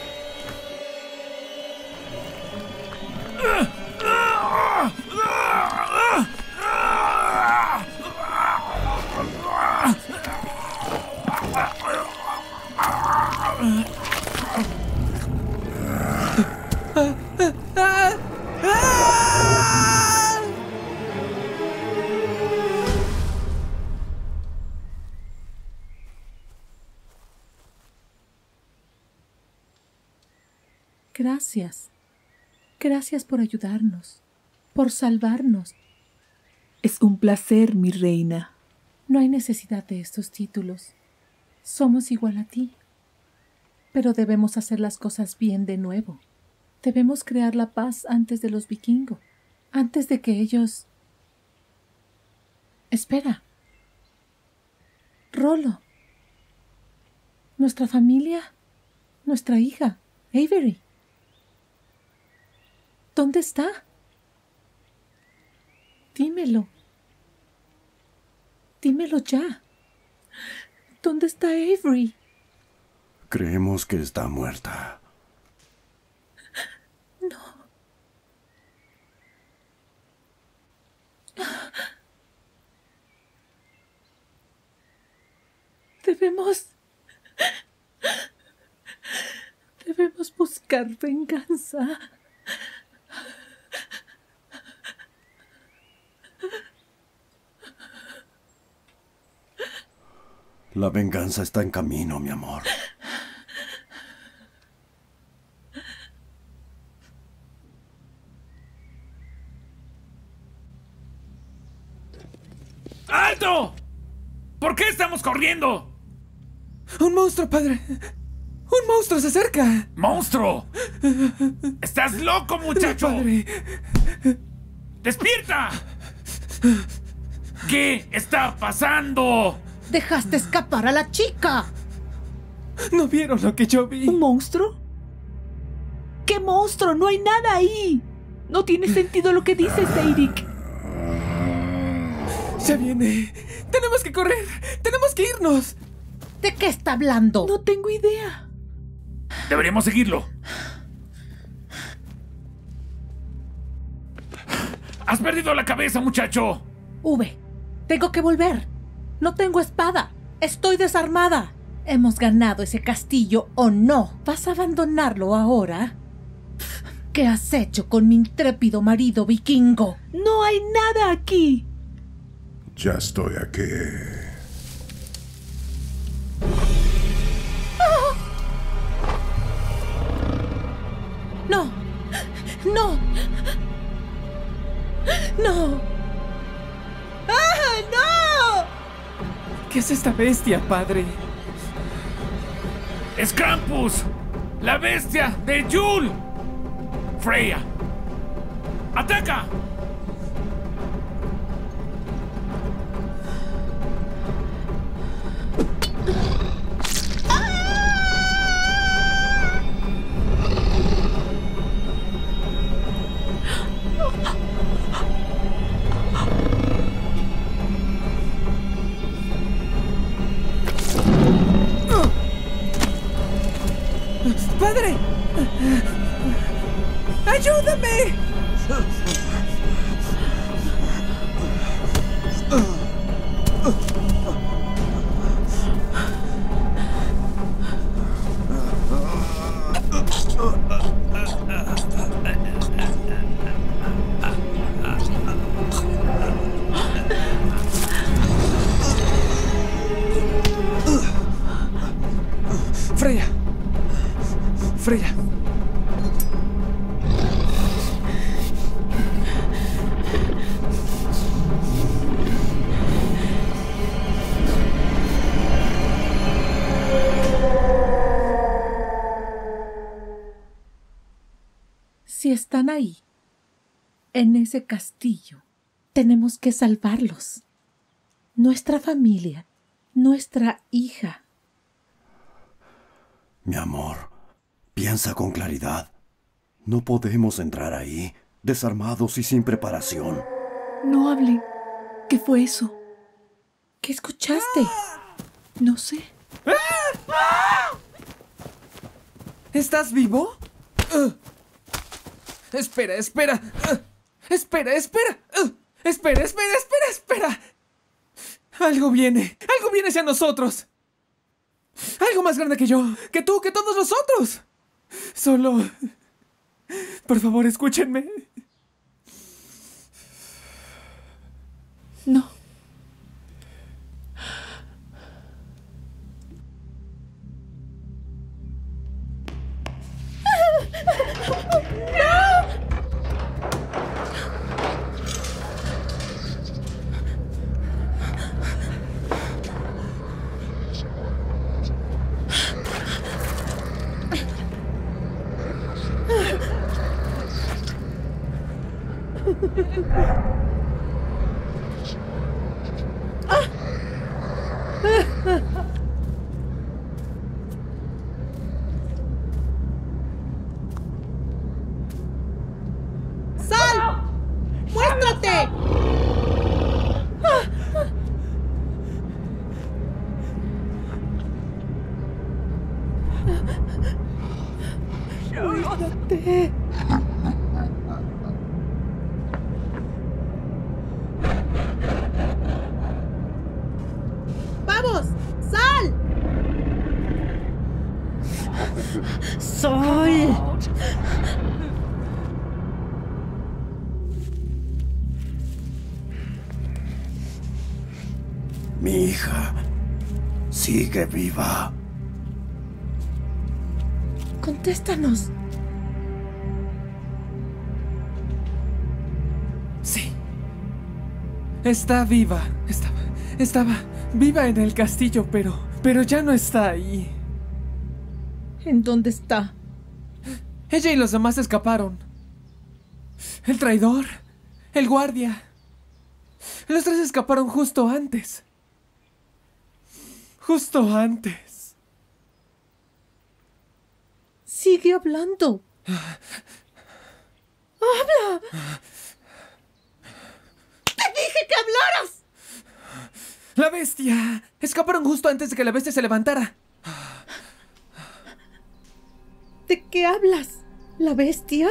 Gracias. Gracias por ayudarnos, por salvarnos. Es un placer, mi reina. No hay necesidad de estos títulos. Somos igual a ti. Pero debemos hacer las cosas bien de nuevo. Debemos crear la paz antes de los vikingos, antes de que ellos... Espera. Rolo. Nuestra familia, nuestra hija, Avery. ¿Dónde está? Dímelo. Dímelo ya. ¿Dónde está Avery? Creemos que está muerta. No. Debemos... Debemos buscar venganza. La venganza está en camino, mi amor. ¡Alto! ¿Por qué estamos corriendo? ¡Un monstruo, padre! ¡Un monstruo se acerca! ¡Monstruo! ¡Estás loco, muchacho! Padre. ¡Despierta! ¿Qué está pasando? ¡Dejaste escapar a la chica! ¿No vieron lo que yo vi? ¿Un monstruo? ¿Qué monstruo? No hay nada ahí. No tiene sentido lo que dices, Eric. ¡Ya viene! ¡Tenemos que correr! ¡Tenemos que irnos! ¿De qué está hablando? No tengo idea. Deberíamos seguirlo. ¡Has perdido la cabeza, muchacho! V, tengo que volver. No tengo espada. Estoy desarmada. Hemos ganado ese castillo o no. ¿Vas a abandonarlo ahora? ¿Qué has hecho con mi intrépido marido vikingo? No hay nada aquí. Ya estoy aquí. No. No. No. ¡Ah, no! ¿Qué es esta bestia, padre? ¡Es Krampus! ¡La bestia de Yule! ¡Freya! ¡Ataca! ¡Padre! ¡Ayúdame! Freya. Si están ahí, en ese castillo, tenemos que salvarlos. Nuestra familia, nuestra hija. Mi amor, piensa con claridad. No podemos entrar ahí, desarmados y sin preparación. No hablen. ¿Qué fue eso? ¿Qué escuchaste? No sé. ¿Estás vivo? Uh. Espera, espera. Uh. Espera, espera. Uh. Espera, espera, espera, espera. Algo viene. Algo viene hacia nosotros. Algo más grande que yo, que tú, que todos nosotros. Solo... Por favor, escúchenme. No. ¡Sal! ¡Muéstrate! ¡Muéstrate! ¡Vamos! ¡Sal! ¡Sol! Mi hija sigue viva. Contéstanos. Sí. Está viva. Estaba... Estaba viva en el castillo, pero... Pero ya no está ahí. ¿En dónde está? Ella y los demás escaparon. El traidor. El guardia. Los tres escaparon justo antes. Justo antes. Sigue hablando. ¡Habla! ¡Te dije que hablaras! ¡La bestia! Escaparon justo antes de que la bestia se levantara. ¿De qué hablas? ¿La bestia?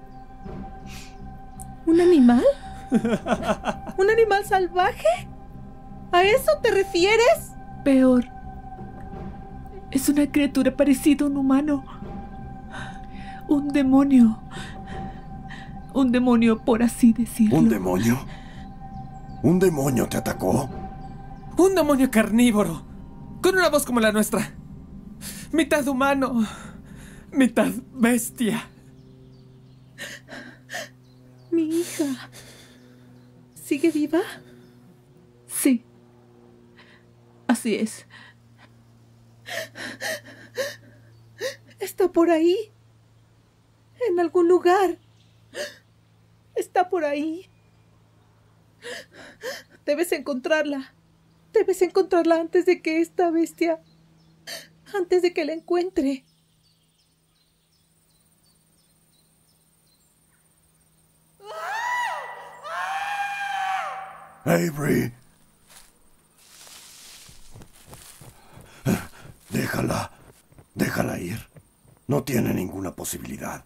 ¿Un animal? ¿Un animal salvaje? ¿A eso te refieres? Peor. Es una criatura parecida a un humano. Un demonio. Un demonio, por así decirlo. ¿Un demonio? ¿Un demonio te atacó? Un demonio carnívoro. Con una voz como la nuestra. Mitad humano. Mitad bestia. Mi hija. ¿Sigue viva? Sí. Así es. Está por ahí. En algún lugar. Está por ahí. Debes encontrarla. Debes encontrarla antes de que esta bestia... Antes de que la encuentre. Avery. Déjala. Déjala ir. No tiene ninguna posibilidad.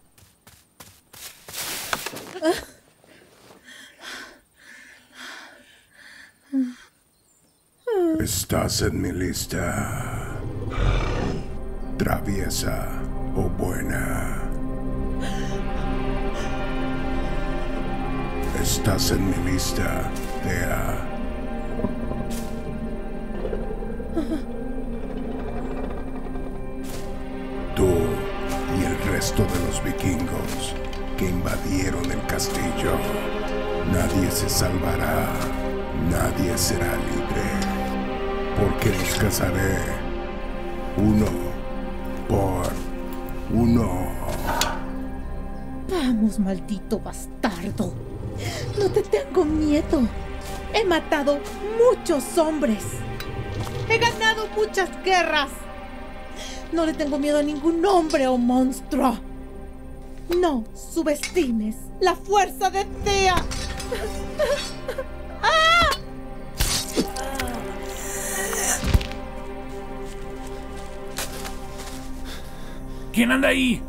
Estás en mi lista. Traviesa o buena. Estás en mi lista, Thea. Tú y el resto de los vikingos que invadieron el castillo. Nadie se salvará, nadie será libre, porque los cazaré uno por uno. Vamos, maldito bastardo. No te tengo miedo. He matado muchos hombres. He ganado muchas guerras. No le tengo miedo a ningún hombre o monstruo. No subestimes la fuerza de Thea. ¡Ah! ¿Quién anda ahí?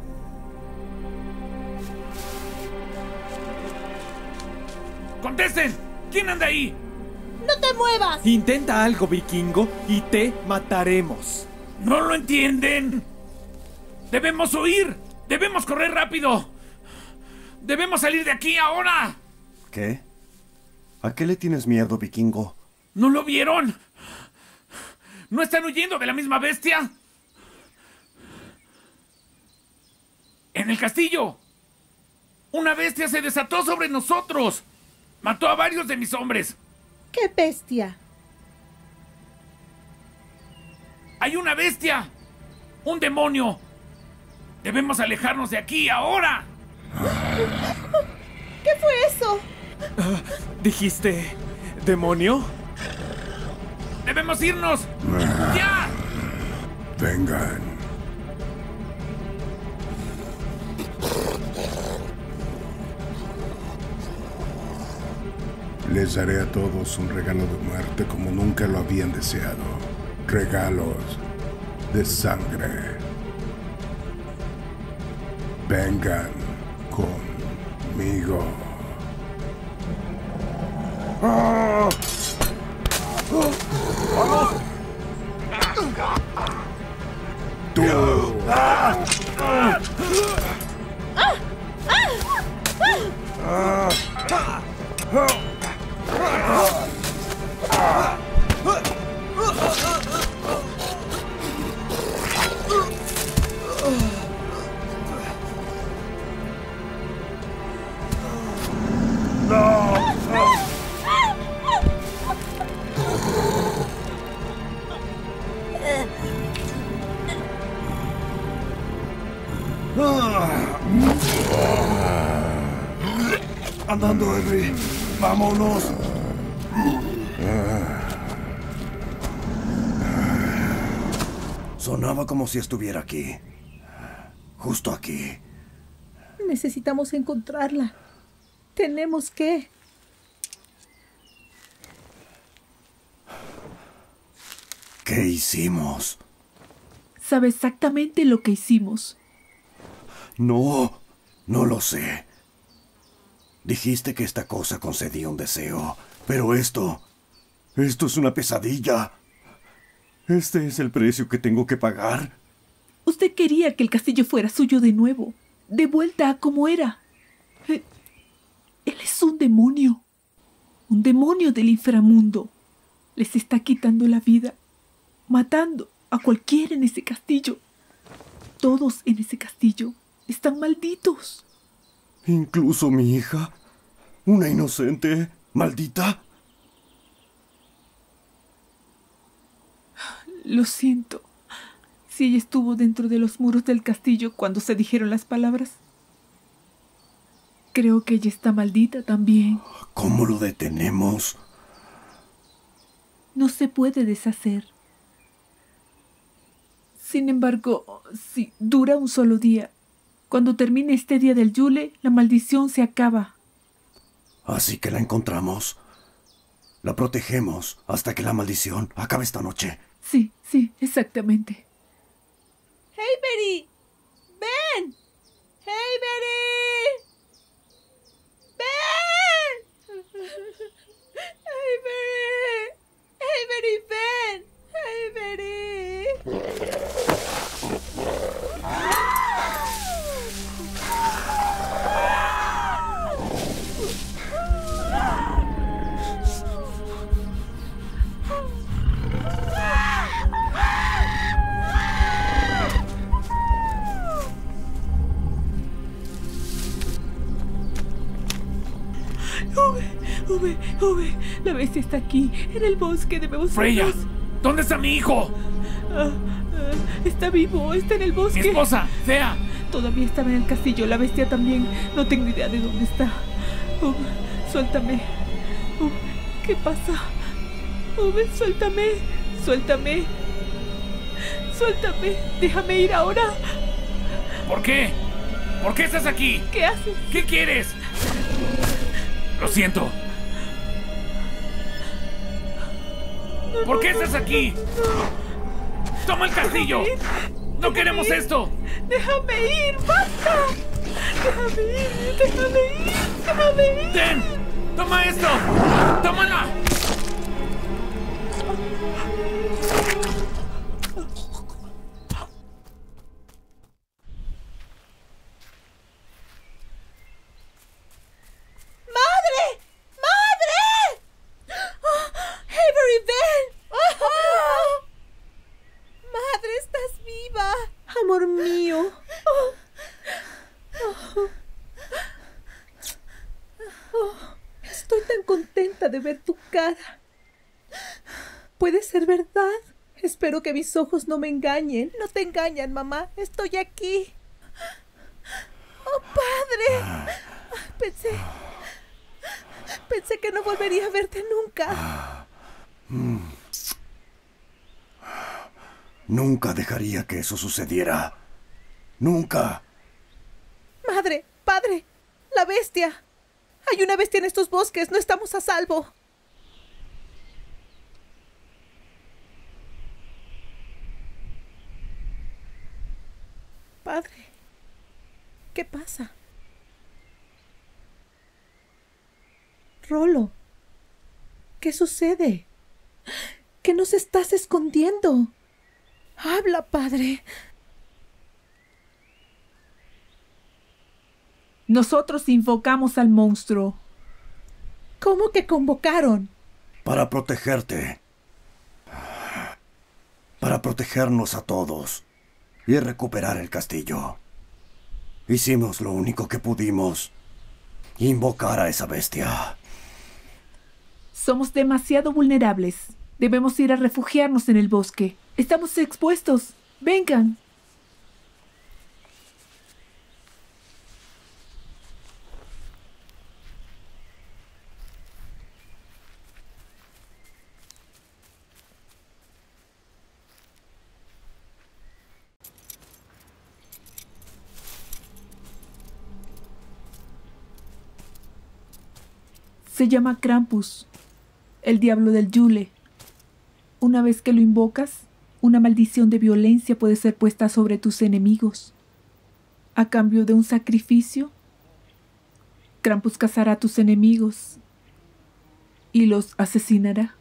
¡Contesten! ¿Quién anda ahí? ¡No te muevas! Intenta algo, vikingo, y te mataremos. ¿No lo entienden? ¡Debemos huir! ¡Debemos correr rápido! ¡Debemos salir de aquí ahora! ¿Qué? ¿A qué le tienes miedo, vikingo? ¿No lo vieron? ¿No están huyendo de la misma bestia? ¡En el castillo! ¡Una bestia se desató sobre nosotros! ¡Mató a varios de mis hombres! ¡Qué bestia! ¡Hay una bestia! ¡Un demonio! ¡Debemos alejarnos de aquí ahora! ¿Qué fue eso? Uh, ¿Dijiste demonio? ¡Debemos irnos! ¡Ya! Vengan. Les daré a todos un regalo de muerte como nunca lo habían deseado. Regalos de sangre. Vengan conmigo. Tú. Andando, Henry. Vámonos. Sonaba como si estuviera aquí. Justo aquí. Necesitamos encontrarla. Tenemos que... ¿Qué hicimos? Sabe exactamente lo que hicimos. No, no lo sé. Dijiste que esta cosa concedía un deseo, pero esto... Esto es una pesadilla. ¿Este es el precio que tengo que pagar? Usted quería que el castillo fuera suyo de nuevo, de vuelta a como era. Eh, Él es un demonio. Un demonio del inframundo. Les está quitando la vida, matando a cualquiera en ese castillo. Todos en ese castillo están malditos. ¿Incluso mi hija? ¿Una inocente maldita? Lo siento. Si ella estuvo dentro de los muros del castillo cuando se dijeron las palabras. Creo que ella está maldita también. ¿Cómo lo detenemos? No se puede deshacer. Sin embargo, si dura un solo día, cuando termine este día del Yule, la maldición se acaba. Así que la encontramos. La protegemos hasta que la maldición acabe esta noche. Sí, sí, exactamente. ¡Avery! ¡Ven! ¡Avery! ¡Ven! ¡Avery! ¡Avery, ven! ¡Avery! Ove, la bestia está aquí, en el bosque. Debemos Freya, irnos. ¿dónde está mi hijo? Ah, ah, está vivo, está en el bosque. Mi esposa, Thea. Todavía estaba en el castillo, la bestia también. No tengo idea de dónde está. Ove, suéltame. Ove, ¿qué pasa? Ove, suéltame. Suéltame. Suéltame. Déjame ir ahora. ¿Por qué? ¿Por qué estás aquí? ¿Qué haces? ¿Qué quieres? Lo siento. ¿Por qué estás aquí? ¡Toma el castillo! ¡No queremos esto! ¡Déjame ir! ¡Basta! ¡Déjame ir! ¡Déjame ir! ¡Déjame ir! ¡Ten! ¡Toma esto! ¡Tómala! Amor mío. Oh. Oh. Oh. Estoy tan contenta de ver tu cara. ¿Puede ser verdad? Espero que mis ojos no me engañen. No te engañan, mamá. Estoy aquí. ¡Oh, padre! Pensé... Pensé que no volvería a verte nunca. Nunca dejaría que eso sucediera. Nunca. Madre, padre, la bestia. Hay una bestia en estos bosques. No estamos a salvo. Padre, ¿qué pasa? Rolo, ¿qué sucede? ¿Qué nos estás escondiendo? Habla, padre. Nosotros invocamos al monstruo. ¿Cómo que convocaron? Para protegerte. Para protegernos a todos. Y recuperar el castillo. Hicimos lo único que pudimos. Invocar a esa bestia. Somos demasiado vulnerables. Debemos ir a refugiarnos en el bosque. Estamos expuestos. Vengan. Se llama Krampus, el diablo del Yule. Una vez que lo invocas, una maldición de violencia puede ser puesta sobre tus enemigos. A cambio de un sacrificio, Krampus cazará a tus enemigos y los asesinará.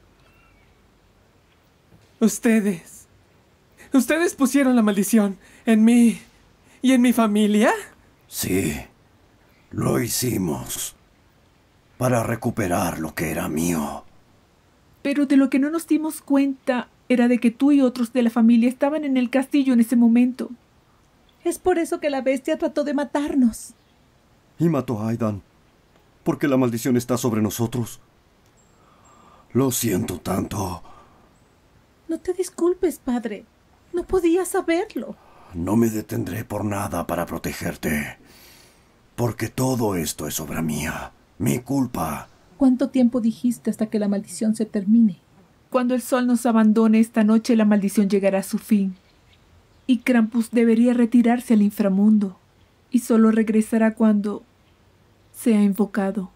Ustedes. ¿Ustedes pusieron la maldición en mí y en mi familia? Sí, lo hicimos. Para recuperar lo que era mío. Pero de lo que no nos dimos cuenta era de que tú y otros de la familia estaban en el castillo en ese momento. Es por eso que la bestia trató de matarnos. Y mató a Aidan. Porque la maldición está sobre nosotros. Lo siento tanto. No te disculpes, padre. No podía saberlo. No me detendré por nada para protegerte. Porque todo esto es obra mía. Mi culpa. ¿Cuánto tiempo dijiste hasta que la maldición se termine? Cuando el sol nos abandone esta noche, la maldición llegará a su fin. Y Krampus debería retirarse al inframundo. Y solo regresará cuando sea invocado.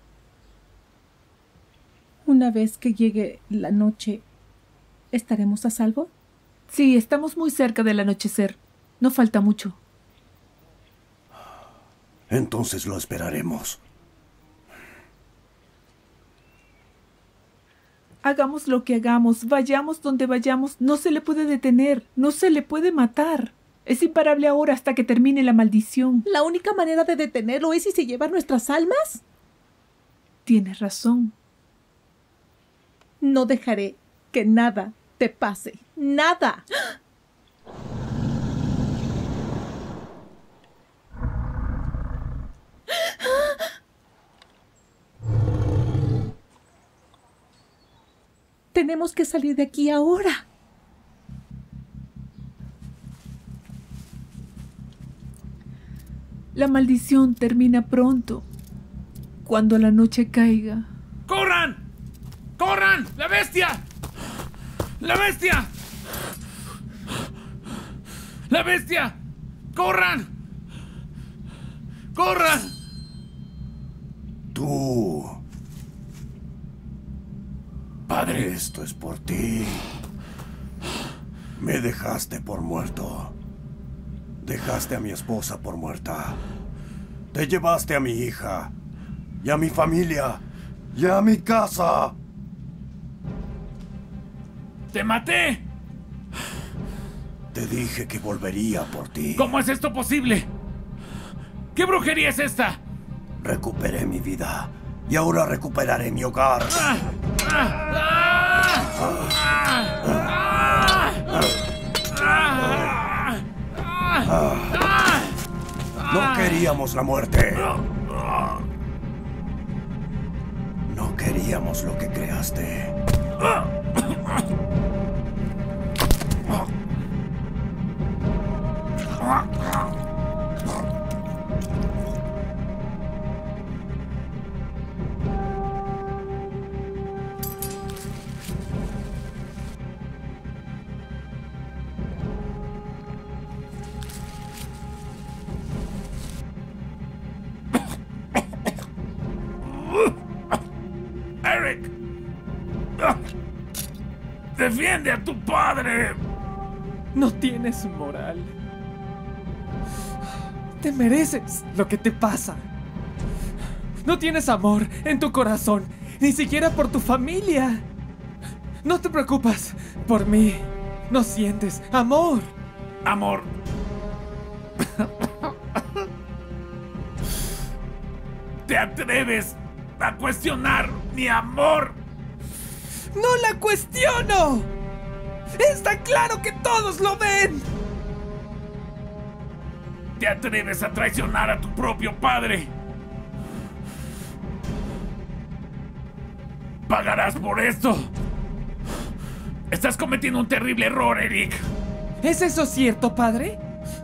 Una vez que llegue la noche, ¿estaremos a salvo? Sí, estamos muy cerca del anochecer. No falta mucho. Entonces lo esperaremos. Hagamos lo que hagamos, vayamos donde vayamos, no se le puede detener, no se le puede matar. Es imparable ahora hasta que termine la maldición. ¿La única manera de detenerlo es si se llevan nuestras almas? Tienes razón. No dejaré que nada te pase. ¡Nada! Tenemos que salir de aquí ahora. La maldición termina pronto, cuando la noche caiga. ¡Corran! ¡Corran! ¡La bestia! ¡La bestia! ¡La bestia! ¡Corran! ¡Corran! Tú. Padre. Esto es por ti. Me dejaste por muerto. Dejaste a mi esposa por muerta. Te llevaste a mi hija. Y a mi familia. Y a mi casa. ¡Te maté! Te dije que volvería por ti. ¿Cómo es esto posible? ¿Qué brujería es esta? Recuperé mi vida. Y ahora recuperaré mi hogar. ¡Ah! ¡Ah! ¡Ah! ¡Ah! ¡Ah! ¡Ah! No queríamos la muerte. No queríamos lo que creaste. ¡Eric! ¡Defiende a tu padre! No tienes moral. Te mereces lo que te pasa. No tienes amor en tu corazón, ni siquiera por tu familia. No te preocupas por mí. No sientes amor. Amor. ¿Te atreves a cuestionar mi amor? ¡No la cuestiono! ¡Está claro que todos lo ven! ¿Te atreves a traicionar a tu propio padre? Pagarás por esto. Estás cometiendo un terrible error, Eric. ¿Es eso cierto, padre?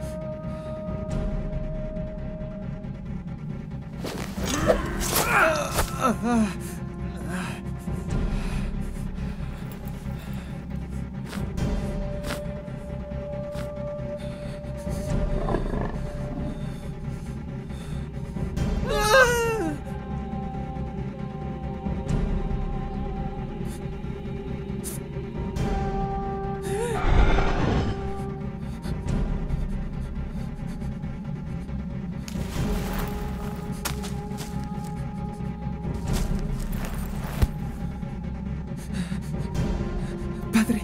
Padre.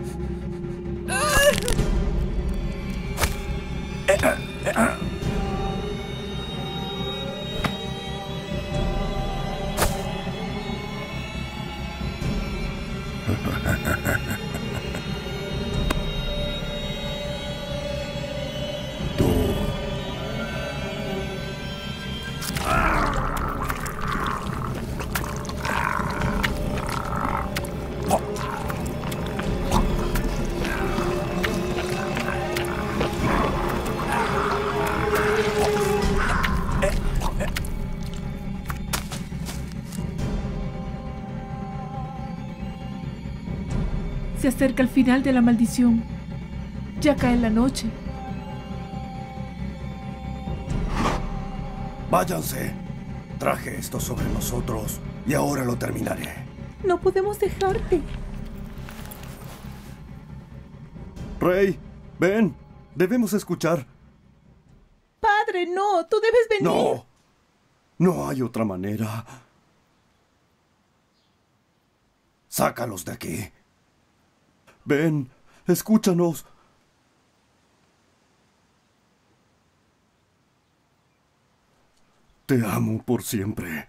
Se acerca el final de la maldición. Ya cae la noche. Váyanse. Traje esto sobre nosotros y ahora lo terminaré. No podemos dejarte. Rey, ven. Debemos escuchar. Padre, no. Tú debes venir. No. No hay otra manera. Sácalos de aquí. Ven, escúchanos. Te amo por siempre.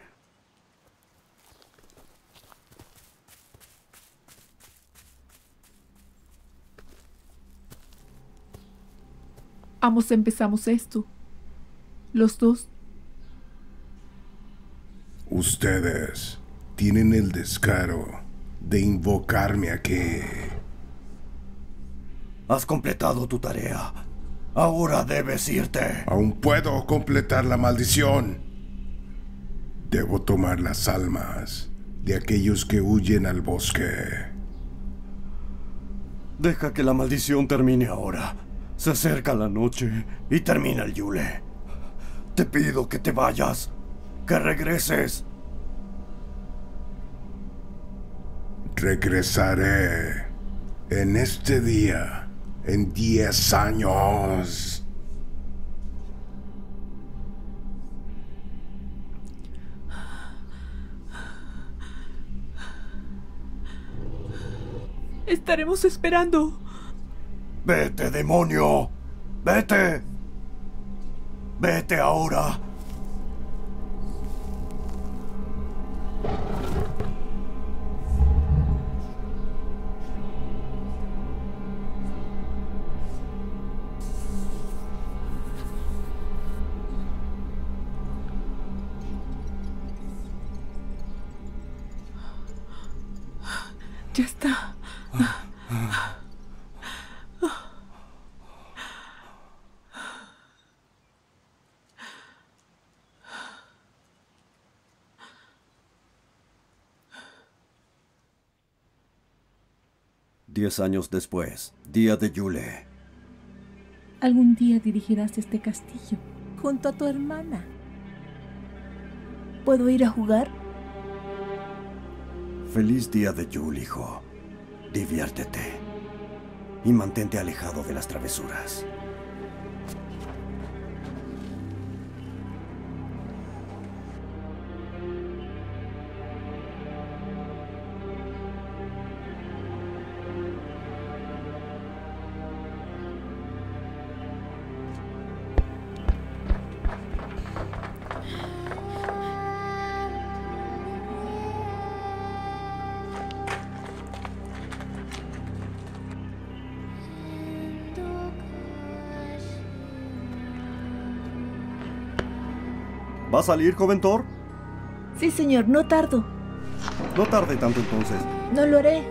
Ambos empezamos esto. Los dos. Ustedes tienen el descaro de invocarme aquí. Has completado tu tarea. Ahora debes irte. Aún puedo completar la maldición. Debo tomar las almas de aquellos que huyen al bosque. Deja que la maldición termine ahora. Se acerca la noche y termina el Yule. Te pido que te vayas, que regreses. Regresaré en este día, en diez años. Estaremos esperando. Vete, demonio. Vete. Vete ahora. Ya está. Diez años después, día de Yule. Algún día dirigirás este castillo junto a tu hermana. ¿Puedo ir a jugar? Feliz día de Yule, hijo. Diviértete. Y mantente alejado de las travesuras. ¿Va a salir, joven Thor? Sí, señor, no tardo. No tarde tanto entonces. No lo haré.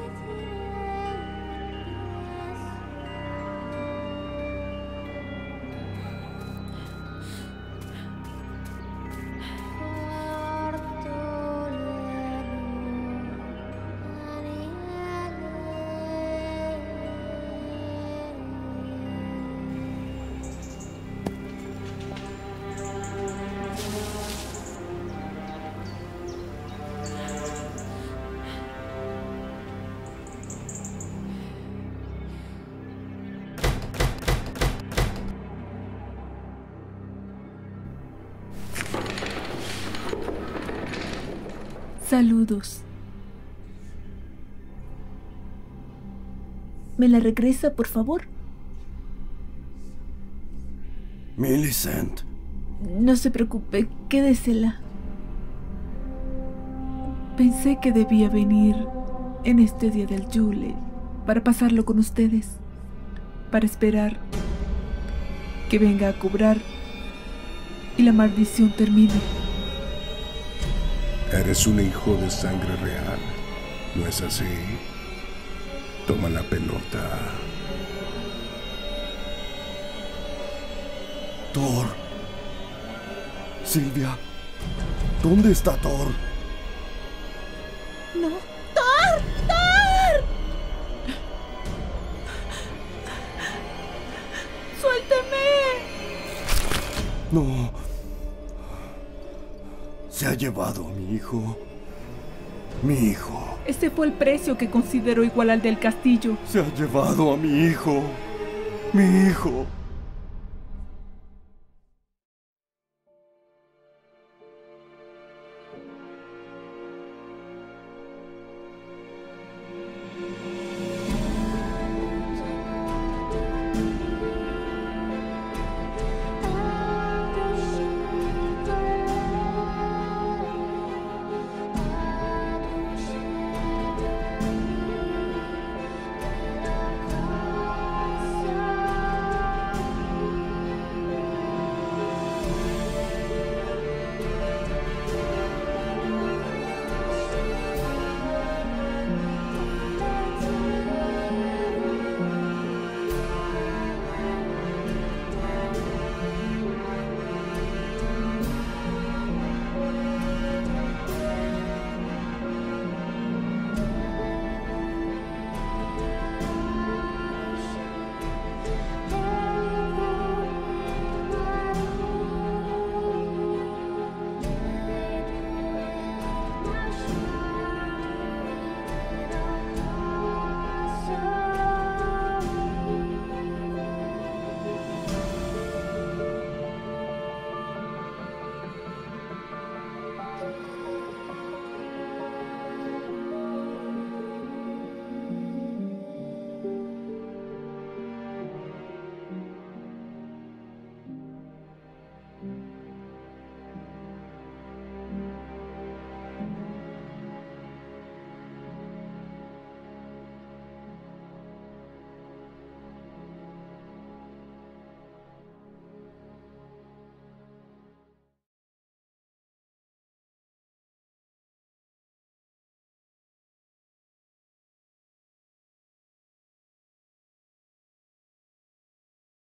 Saludos. ¿Me la regresa, por favor? Millicent. No se preocupe, quédesela. Pensé que debía venir en este día del Yule para pasarlo con ustedes, para esperar que venga a cobrar y la maldición termine. Eres un hijo de sangre real, ¿no es así? Toma la pelota. Thor. Silvia. ¿Dónde está Thor? No. ¡Thor! ¡Thor! ¡Suélteme! No. Se ha llevado a mi hijo. Mi hijo. Ese fue el precio que considero igual al del castillo. Se ha llevado a mi hijo. Mi hijo.